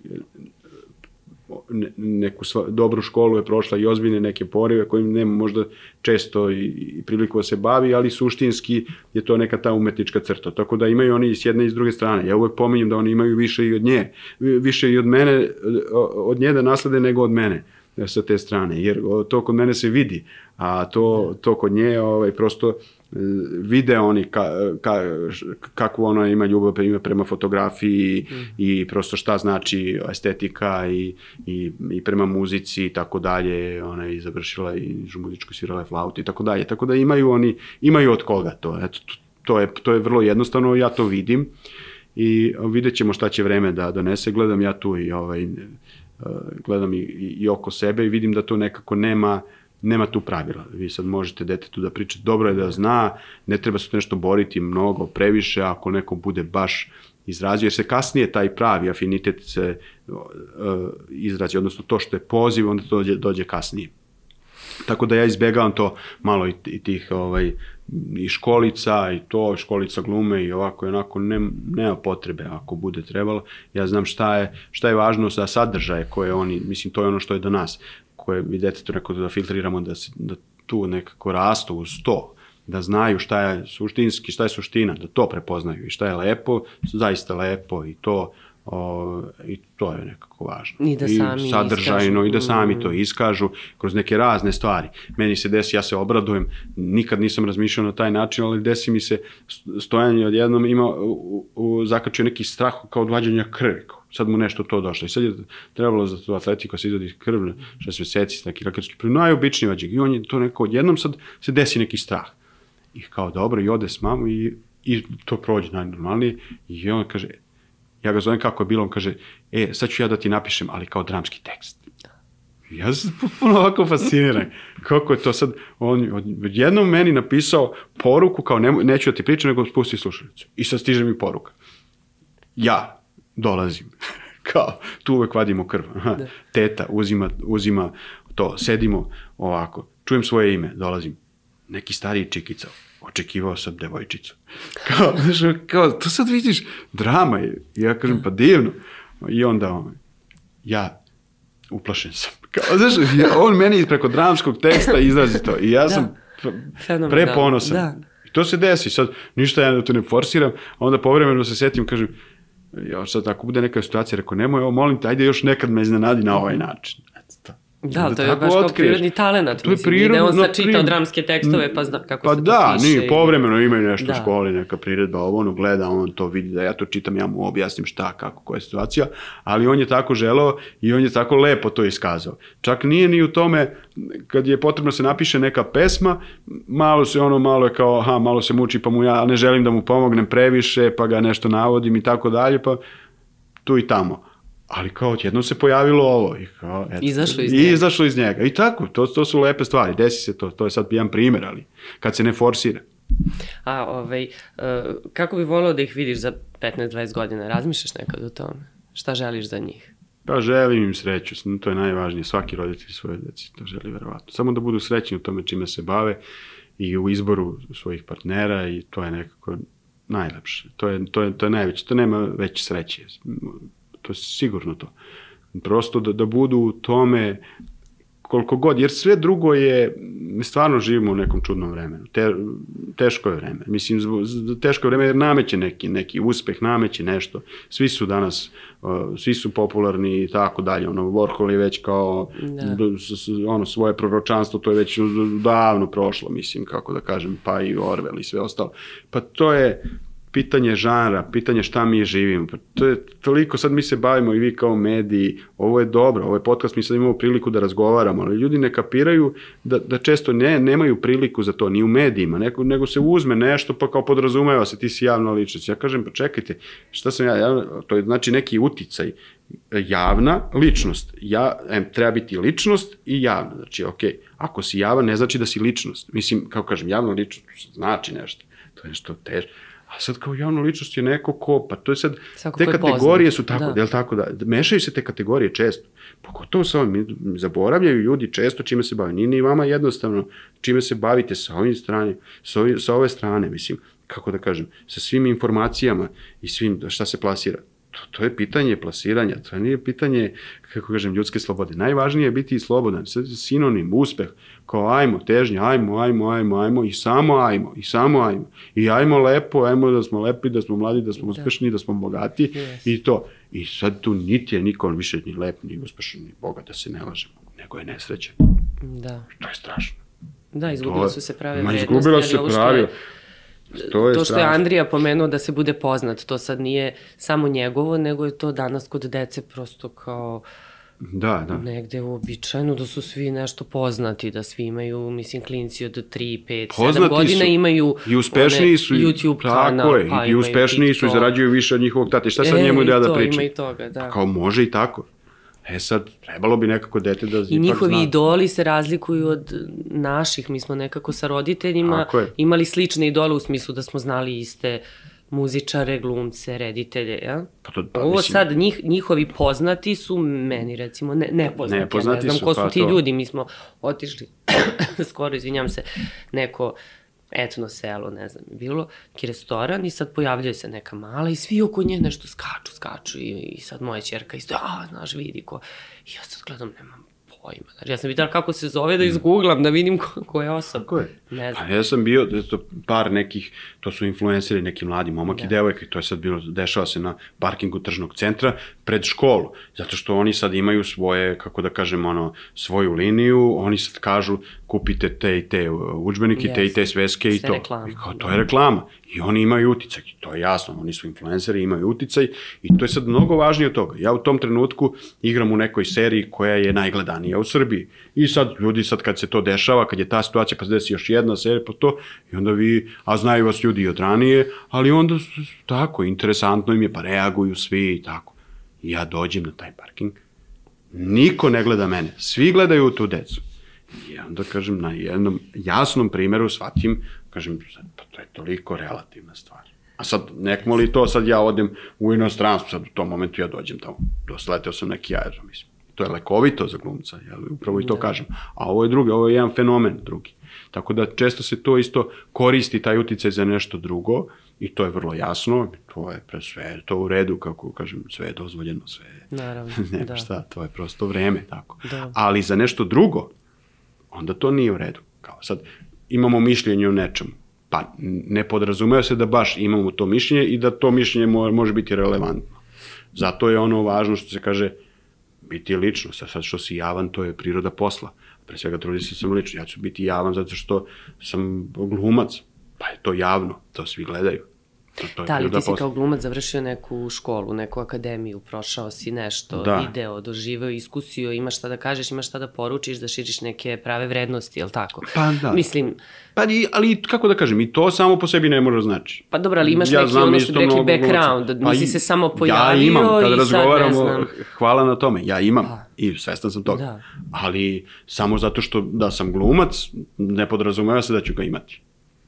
ne, neku sva, dobru školu je prošla i ozbiljne neke porive kojim nema možda često i, i priliku da se bavi, ali suštinski je to neka ta umetnička crta. Tako da imaju oni i s jedne i s druge strane. Ja uvek pominjem da oni imaju više i od nje, više i od mene, od nje da naslede nego od mene sa te strane, jer to kod mene se vidi, a to, to kod nje ovaj, prosto vide oni ka, ka, kakvu ona ima ljubav ima prema fotografiji mm. i prosto šta znači estetika i, i, i prema muzici i tako dalje. Ona je završila i muzičku svirala flautu i tako dalje. Tako da imaju oni, imaju od koga to. Eto, to, je, to je vrlo jednostavno, ja to vidim i vidjet ćemo šta će vreme da donese. Gledam ja tu i ovaj, gledam i, i oko sebe i vidim da to nekako nema nema tu pravila. Vi sad možete detetu da pričate, dobro je da zna, ne treba se nešto boriti mnogo, previše, ako neko bude baš izrazio, jer se kasnije taj pravi afinitet se uh, izrazi, odnosno to što je poziv, onda to dođe, dođe kasnije. Tako da ja izbegavam to malo i, i tih ovaj, i školica i to, školica glume i ovako i onako, ne, nema potrebe ako bude trebalo. Ja znam šta je, šta je važno za sadržaje koje oni, mislim to je ono što je do nas, koje bi detetu rekao da filtriramo, da, se, da tu nekako rastu uz to, da znaju šta je suštinski, šta je suština, da to prepoznaju i šta je lepo, zaista lepo i to, o, i to je nekako važno. I da sami I sadržajno, iskažu. I da sami to iskažu kroz neke razne stvari. Meni se desi, ja se obradujem, nikad nisam razmišljao na taj način, ali desi mi se stojanje odjednom ima u, u, zakačio neki strah kao od vađanja krvi, sad mu nešto to došlo. I sad je trebalo za tu atletiku se izvadi krv, šest meseci, neki lekarski prvi, najobičniji vađak. I on je to neko, odjednom sad se desi neki strah. I kao dobro, i ode s mamu i, i to prođe najnormalnije. I on kaže, ja ga zovem kako je bilo, on kaže, e, sad ću ja da ti napišem, ali kao dramski tekst. I ja sam potpuno ovako fasciniran. Kako je to sad, on odjednom meni napisao poruku, kao ne, neću da ti pričam, nego spusti slušalicu. I sad stiže mi poruka. Ja dolazim. Kao, tu uvek vadimo krv. Aha, teta uzima, uzima to, sedimo ovako, čujem svoje ime, dolazim. Neki stariji čikica, očekivao sam devojčicu. Kao, znaš, kao, to sad vidiš, drama je. I ja kažem, pa divno. I onda on, ja uplašen sam. Kao, znaš, on meni preko dramskog teksta izrazi to. I ja sam da. preponosan. Da. I to se desi. Sad, ništa ja to ne forsiram, a onda povremeno se setim, kažem, ja sad ako bude neka situacija, rekao, nemoj, ovo, molim te, ajde još nekad me iznenadi na ovaj način. Eto, da, da, to je baš kao prirodni talenat. To je prirodno. On sad čitao dramske tekstove, pa zna kako pa se da, to piše. Pa da, povremeno imaju nešto da. U školi, neka priredba, ovo ono gleda, on to vidi da ja to čitam, ja mu objasnim šta, kako, koja je situacija, ali on je tako želeo i on je tako lepo to iskazao. Čak nije ni u tome, kad je potrebno se napiše neka pesma, malo se ono, malo je kao, aha, malo se muči, pa mu ja ne želim da mu pomognem previše, pa ga nešto navodim i tako dalje, pa tu i tamo. Ali kao odjednom se pojavilo ovo. I kao, eto, izašlo iz i njega. izašlo iz njega. I tako, to, to su lepe stvari. Desi se to, to je sad jedan primjer, ali kad se ne forsira. A ovaj, uh, kako bi voleo da ih vidiš za petnaest dvadeset godina? Razmišljaš nekad o tome? Šta želiš za njih? Pa želim im sreću, to je najvažnije. Svaki roditelj svoje deci to želi verovatno. Samo da budu srećni u tome čime se bave i u izboru svojih partnera i to je nekako najlepše. To je, to je, to je najveće. To nema veće sreće. To je sigurno to. Prosto da, da budu u tome koliko god, jer sve drugo je, mi stvarno živimo u nekom čudnom vremenu. Te, teško je vreme. Mislim, teško je vreme jer nameće neki, neki uspeh, nameće nešto. Svi su danas, uh, svi su popularni i tako dalje. Ono, Warhol je već kao da. ono, svoje proročanstvo, to je već davno prošlo, mislim, kako da kažem, pa i Orwell i sve ostalo. Pa to je, pitanje žanra, pitanje šta mi živimo. To je toliko, sad mi se bavimo i vi kao mediji, ovo je dobro, ovo je podcast, mi sad imamo priliku da razgovaramo, ali ljudi ne kapiraju da, da često ne, nemaju priliku za to, ni u medijima, neko, nego se uzme nešto pa kao podrazumeva se, ti si javna ličnost. Ja kažem, pa čekajte, šta sam ja, ja to je znači neki uticaj, javna ličnost, ja, em, treba biti ličnost i javna, znači, ok, ako si javan, ne znači da si ličnost, mislim, kao kažem, javna ličnost znači nešto, to je nešto teže. A sad kao javna ličnost je neko ko, pa to je sad, Svako te kategorije poznat. su tako, Da. da. tako da, mešaju se te kategorije često, pogotovo sa ovim, zaboravljaju ljudi često čime se bave, nije ni vama jednostavno čime se bavite sa ovim strane, sa, ovim, sa ove strane, mislim, kako da kažem, sa svim informacijama i svim, šta se plasira. To, to je pitanje plasiranja, to nije pitanje, kako kažem, ljudske slobode. Najvažnije je biti slobodan, sinonim, uspeh, kao ajmo, težnja, ajmo, ajmo, ajmo, ajmo, i samo ajmo, i samo ajmo. I ajmo lepo, ajmo da smo lepi, da smo mladi, da smo uspešni, da smo bogati, Yes. i to. I sad tu niti je niko više ni lep, ni uspešan, ni bogat, da se ne lažemo, nego je nesrećan. Da. To je strašno. Da, izgubilo To- su se prave Ma, vrednosti. izgubilo ali se ovo što pravi. je- To je To što je strašno. Andrija pomenuo da se bude poznat, to sad nije samo njegovo, nego je to danas kod dece prosto kao Da, da. negde uobičajeno da su svi nešto poznati, da svi imaju, mislim, klinci od tri, pet, sedam Poznati godina su. imaju I uspešniji su, one YouTube tako kanal, je, pa i imaju uspešniji su i TikTok. zarađuju više od njihovog tate. Šta sad E, njemu da ja i da to, pričam? ima i toga, da. Kao može i tako. E sad, trebalo bi nekako dete da I ipak njihovi zna. idoli se razlikuju od naših, mi smo nekako sa roditeljima Tako je. imali slične idole u smislu da smo znali iste muzičare, glumce, reditelje, ja? Pa to, pa, Ovo mislim, sad njih, njihovi poznati su meni recimo ne, nepoznati, Nepoznati ja ne znam su, ko su pa ti to. ljudi, mi smo otišli skoro, izvinjam se, neko etno selo, ne znam, je bilo neki restoran i sad pojavljaju se neka mala i svi oko nje nešto skaču, skaču i, i sad moja ćerka isto, a, znaš, vidi ko, i ja sad gledam, nemam pojma, znači ja sam vidjela kako se zove da izgooglam, da vidim ko, ko je osoba. Tako je. Ne znam. Pa ja sam bio, to, par nekih, to su influenceri, neki mladi momak i devojka, i to je sad bilo, dešava se na parkingu tržnog centra pred školu, zato što oni sad imaju svoje, kako da kažem, ono, svoju liniju, oni sad kažu kupite te i te udžbenike, te i te sveske i Sve to. reklama. I kao, to je reklama. I oni imaju uticaj, to je jasno, oni su influenceri, imaju uticaj i to je sad mnogo važnije od toga. Ja u tom trenutku igram u nekoj seriji koja je najgledanija u Srbiji. I sad, ljudi, sad kad se to dešava, kad je ta situacija, pa se desi još jedna serija, pa to, i onda vi, a znaju vas ljudi od ranije, ali onda, tako, interesantno im je, pa reaguju svi i tako. I ja dođem na taj parking, niko ne gleda mene, svi gledaju tu decu. I onda, kažem, na jednom jasnom primjeru shvatim, kažem, sad, pa to je toliko relativna stvar. A sad, nekmo li to, sad ja odem u inostranstvo, sad u tom momentu ja dođem tamo, dosleteo sam neki aerodrom, mislim. To je lekovito za glumca, ja upravo i to kažem. A ovo je drugi, ovo je jedan fenomen drugi. Tako da često se to isto koristi, taj uticaj za nešto drugo, i to je vrlo jasno, to je pre sve, to u redu, kako kažem, sve je dozvoljeno, sve je, Naravno, nema da. šta, to je prosto vreme, tako. Da. Ali za nešto drugo, onda to nije u redu. Kao sad, imamo mišljenje o nečemu, pa ne podrazumeva se da baš imamo to mišljenje i da to mišljenje mo- može biti relevantno. Zato je ono važno što se kaže biti lično, sad što si javan, to je priroda posla. Pre svega trudi se sam lično, ja ću biti javan zato što sam glumac, pa je to javno, to svi gledaju. To, to je Da, ali priroda ti si posla. kao glumac završio neku školu, neku akademiju, prošao si nešto, Da. video, doživeo, iskusio, imaš šta da kažeš, imaš šta da poručiš, da širiš neke prave vrednosti, je li tako? Pa da. Mislim, Pa i, ali kako da kažem, i to samo po sebi ne može znači. pa dobro, ali imaš Ja neki znam ono isto što bi rekli mnogo background, glumaca. da Pa nisi i- se samo pojavio ja imam, kad i sad ne razgovaramo, znam. hvala na tome, ja imam Da. i svestan sam toga. Da. Ali samo zato što da sam glumac, ne podrazumeva se da ću ga imati.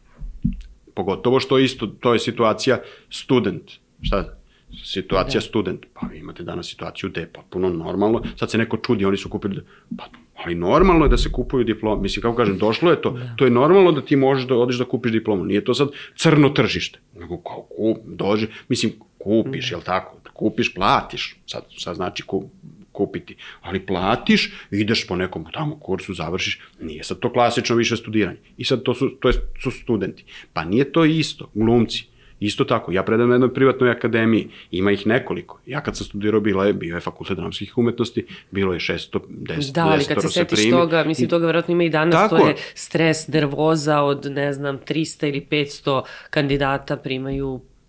Pogotovo što isto, to je situacija student. Šta? Situacija Da. student. Pa vi imate danas situaciju gde je potpuno normalno. Sad se neko čudi, oni su kupili... Pa, ali normalno je da se kupuju diplome. Mislim, kako kažem, došlo je to. Da. To je normalno da ti možeš da odiš da kupiš diplomu. Nije to sad crno tržište. Nego kao kup, dođe, mislim, kupiš, jel tako? Kupiš, platiš. Sad, sad znači kup, kupiti. Ali platiš, ideš po nekom tamo kursu, završiš. Nije sad to klasično više studiranje. I sad to su, to je, su studenti. Pa nije to isto, glumci. Isto tako, ja predajem na jednoj privatnoj akademiji, ima ih nekoliko. Ja kad sam studirao, bila je, bio je fakultet dramskih umetnosti, bilo je šesto deset, Da, ali kad se setiš primi. toga, mislim, toga vjerojatno ima i danas, Tako to je je. stres, nervoza od, ne znam, trista ili petsto kandidata primaju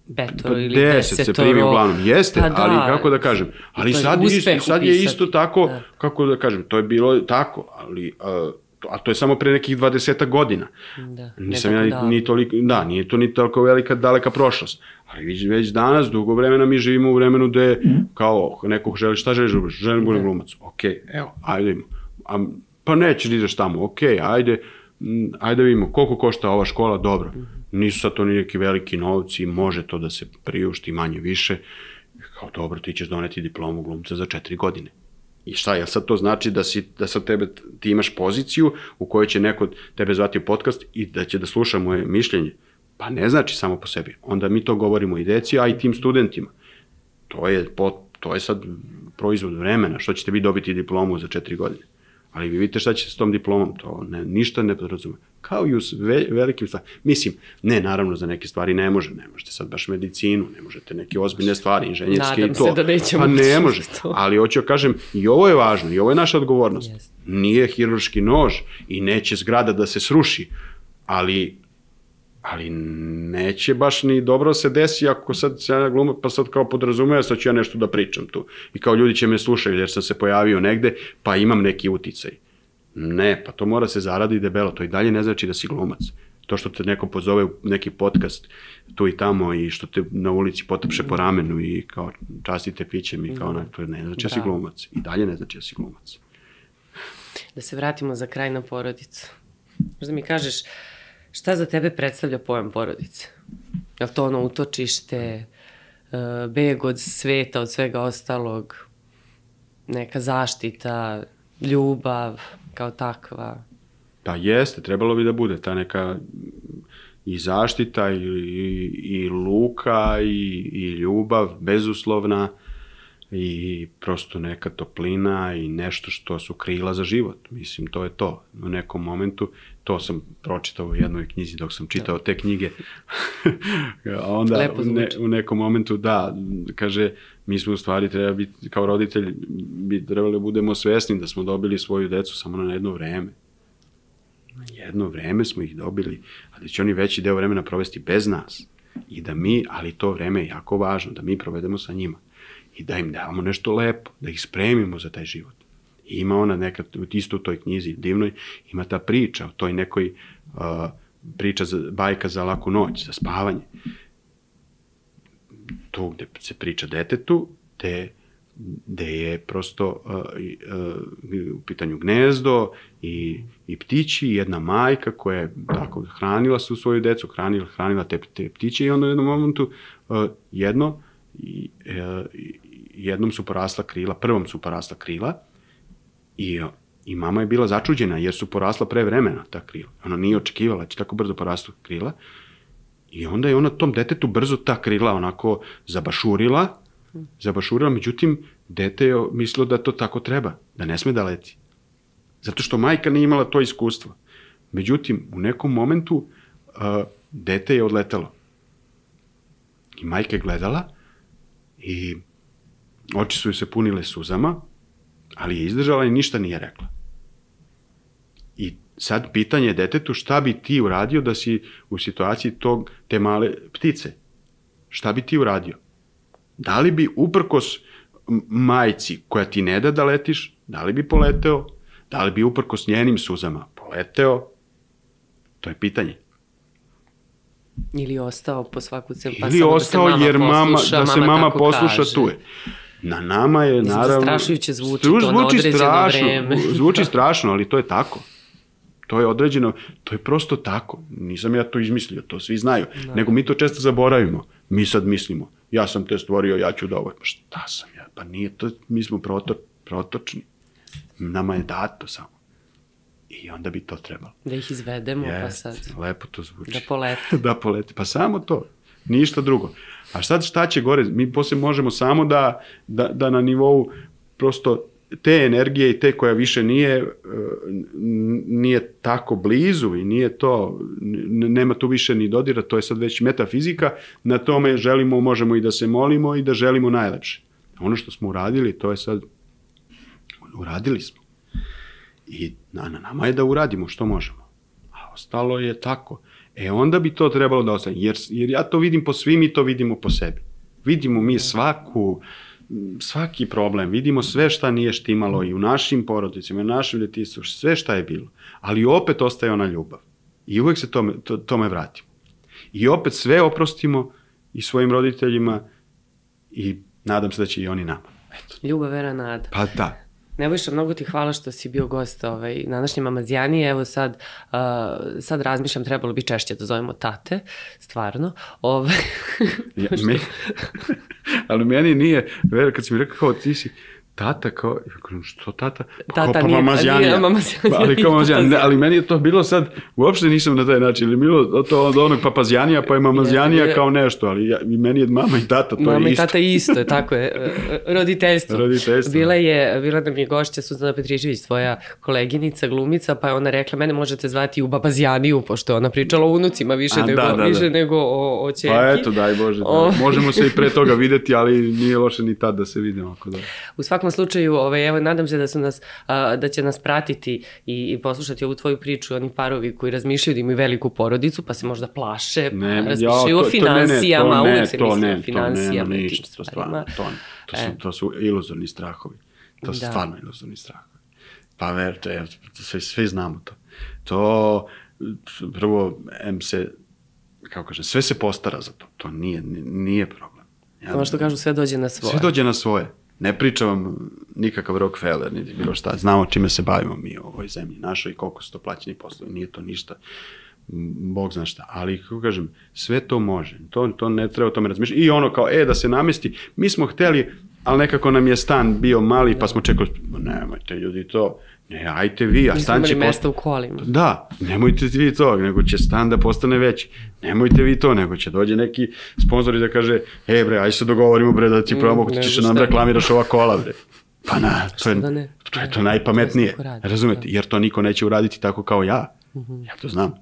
Betoro pa ili deset desetoro. se primi uglavnom, jeste, Pa da, ali kako da kažem, ali sad, isto, sad je isto tako, da. Kako da kažem, to je bilo tako, ali, a, a to je samo pre nekih dvadesetak godina. Da, Nisam ja ni, ni toliko, da, nije to ni toliko velika, daleka prošlost, ali već, već danas, dugo vremena mi živimo u vremenu gde, kao, neko želi, šta želiš, želim budem glumac, ok, evo, ajde imamo, a, pa nećeš da ideš tamo, ok, ajde, ajde vidimo, koliko košta ova škola, dobro, nisu sad to ni neki veliki novci, može to da se priušti manje više, kao dobro, ti ćeš doneti diplomu glumca za četiri godine. I šta, jel sad to znači da, si, da sad tebe, ti imaš poziciju u kojoj će neko tebe zvati u podcast i da će da sluša moje mišljenje? Pa ne znači samo po sebi. Onda mi to govorimo i deci, a i tim studentima. To je, to je sad proizvod vremena, što ćete vi dobiti diplomu za četiri godine. Ali vi vidite šta će s tom diplomom, to ne, ništa ne podrazume. Kao i u ve, velikim stvarima. Mislim, ne, naravno, za neke stvari ne može, ne možete sad baš medicinu, ne možete neke ozbiljne stvari, inženjerske i to. Nadam se da nećemo. Pa ne može, ali hoću da kažem, i ovo je važno, i ovo je naša odgovornost. Yes. Nije hirurški nož i neće zgrada da se sruši, ali, ali neće baš ni dobro se desi ako sad se ja glumam, pa sad kao podrazumeja, sad ću ja nešto da pričam tu. I kao ljudi će me slušati jer sam se pojavio negde, pa imam neki uticaj. Ne, pa to mora se zaradi debelo, to i dalje ne znači da si glumac. To što te neko pozove u neki podcast tu i tamo i što te na ulici potapše po ramenu i kao častite pićem i kao mm. to ne znači da si glumac. I dalje ne znači da si glumac. Da se vratimo za kraj na porodicu. Možda mi kažeš šta za tebe predstavlja pojam porodice? Je li to ono utočište, beg od sveta, od svega ostalog, neka zaštita, ljubav kao takva? Pa jeste, trebalo bi da bude ta neka i zaštita i, i, i luka i, i ljubav bezuslovna i prosto neka toplina i nešto što su krila za život. Mislim, to je to. U nekom momentu, to sam pročitao u jednoj knjizi dok sam čitao te knjige. Onda u, ne, u nekom momentu, da, kaže, mi smo u stvari treba biti, kao roditelj, bi trebali budemo svesni da smo dobili svoju decu samo na jedno vreme. Na jedno vreme smo ih dobili, a da će oni veći deo vremena provesti bez nas. I da mi, ali to vreme je jako važno, da mi provedemo sa njima. I da im damo nešto lepo, da ih spremimo za taj život. I ima ona neka, isto u toj knjizi divnoj, ima ta priča o toj nekoj uh, priča, za, bajka za laku noć, za spavanje. Tu gde se priča detetu, gde, gde je prosto uh, uh, u pitanju gnezdo i, i ptići, jedna majka koja je tako hranila su svoju decu, hranila, hranila te, te ptiće i onda u jednom momentu uh, jedno i, uh, jednom su porasla krila, prvom su porasla krila i, i mama je bila začuđena jer su porasla pre vremena ta krila. Ona nije očekivala da će tako brzo porasla krila i onda je ona tom detetu brzo ta krila onako zabašurila, zabašurila, međutim, dete je mislilo da to tako treba, da ne sme da leti. Zato što majka nije imala to iskustvo. Međutim, u nekom momentu uh, dete je odletalo. I majka je gledala i oči su joj se punile suzama, ali je izdržala i ništa nije rekla. I sad pitanje je detetu šta bi ti uradio da si u situaciji tog, te male ptice. Šta bi ti uradio? Da li bi uprkos majci koja ti ne da da letiš, da li bi poleteo? Da li bi uprkos njenim suzama poleteo? To je pitanje. Ili ostao po svaku cenu, pa Ili samo ostao da se jer mama, posluša, da se mama, mama posluša kaže. tu je. Na nama je, naravno... Zastrašujuće zvuči to na određeno strašno, vreme. Zvuči strašno, ali to je tako. To je određeno, to je prosto tako. Nisam ja to izmislio, to svi znaju. No. Nego mi to često zaboravimo. Mi sad mislimo, ja sam te stvorio, ja ću da ovo. Pa šta sam ja? Pa nije to, mi smo proto, protočni. Nama je dato samo. I onda bi to trebalo. Da ih izvedemo, Jest, pa sad. Lepo to zvuči. Da polete. Da polete, pa samo to. Ništa drugo. A sad šta će gore? Mi posle možemo samo da, da, da na nivou prosto te energije i te koja više nije, nije tako blizu i nije to, nema tu više ni dodira, to je sad već metafizika, na tome želimo, možemo i da se molimo i da želimo najlepše. Ono što smo uradili, to je sad, uradili smo. I na, na nama je da uradimo što možemo. A ostalo je tako. E onda bi to trebalo da ostane, jer, jer ja to vidim po svim i to vidimo po sebi. Vidimo mi svaku, svaki problem, vidimo sve šta nije štimalo i u našim porodicama, i u našim djetinjstvu, sve šta je bilo. Ali opet ostaje ona ljubav. I uvek se tome, to, tome vratimo. I opet sve oprostimo i svojim roditeljima i nadam se da će i oni nama. Eto. Ljubav, vera, nada. Pa da. Nebojša, mnogo ti hvala što si bio gost ovaj, na današnje Mamazijani. Evo sad, uh, sad razmišljam, trebalo bi češće da zovemo tate, stvarno. Ove... ja, me... Ali meni nije, ver, kad si mi rekao kao ti si tata, kao, što tata? Tata kao, pa nije, Mamazjanija. nije Mamazjanija. Ali kao Mamazjanija, ali meni je to bilo sad, uopšte nisam na taj način, ili bilo to od onog Papazjanija, pa je Mamazjanija kao nešto, ali ja, i meni je mama i tata, to mama je isto. Mama i tata isto, je, tako je, roditeljstvo. Roditeljstvo. Bila je, bila nam je gošća Suzana Petričević, tvoja koleginica, glumica, pa je ona rekla, mene možete zvati u Babazjaniju, pošto je ona pričala o unucima više, A, nego, da, da, više da. nego o, o čerki. Pa eto, daj Bože, da. O... možemo se i pre toga videti, ali nije loše ni tad da se vidimo. Ako da. U svakom slučaju, ovaj, evo, nadam se da su nas, a, da će nas pratiti i, i poslušati ovu tvoju priču, oni parovi koji razmišljaju da imaju veliku porodicu, pa se možda plaše, ne, razmišljaju ja, o financijama, to ne, uvek se to misli ne, o financijama. To ne, ništa, stvarno, to, to, su, e. to su iluzorni strahovi. To su da. stvarno iluzorni strahovi. Pa verite, svi, svi znamo to. To, prvo, em se, kako kažem, sve se postara za to. To nije, nije problem. Ja, ono što kažu, sve dođe na svoje. Sve dođe na svoje. Ne pričam vam nikakav Rockefeller, niti bilo šta. Znamo čime se bavimo mi u ovoj zemlji našoj i koliko su to plaćeni poslovi. Nije to ništa, Bog zna šta. Ali, kako kažem, sve to može. To, to ne treba o tome razmišljati. I ono kao, e, da se namesti. Mi smo hteli, ali nekako nam je stan bio mali, pa smo čekali, nemojte ljudi to. Ne, ajte vi, a stan će... Nismo imali mesta u kolima. Da, nemojte vi to, nego će stan da postane veći. Nemojte vi to, nego će dođe neki sponzor i da kaže, e bre, aj se dogovorimo bre da ti probamo, ti ćeš nam reklamiraš ova kola bre. Pa na, to je, to je to najpametnije, razumete, jer to niko neće uraditi tako kao ja. Ja to znam.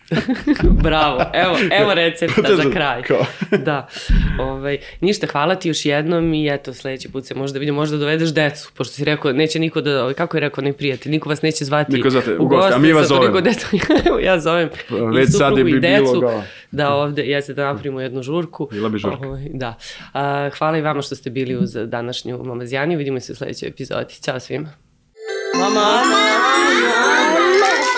Bravo, evo, evo recepta za kraj. Da. Ovaj, ništa, hvala ti još jednom i eto, sledeći put se možda vidimo, možda dovedeš decu, pošto si rekao, neće niko da, kako je rekao onaj prijatelj, niko vas neće zvati niko zvate, u goste, a mi vas zovemo. Evo, ja zovem već i suprugu bi i decu, bilo da ovde, jeste da napravimo jednu žurku. Bila bi žurka. Ovaj, da. A, hvala i vama što ste bili uz današnju Mamazijani, vidimo se u sledećoj epizodi. Ćao svima. Mama! Mama!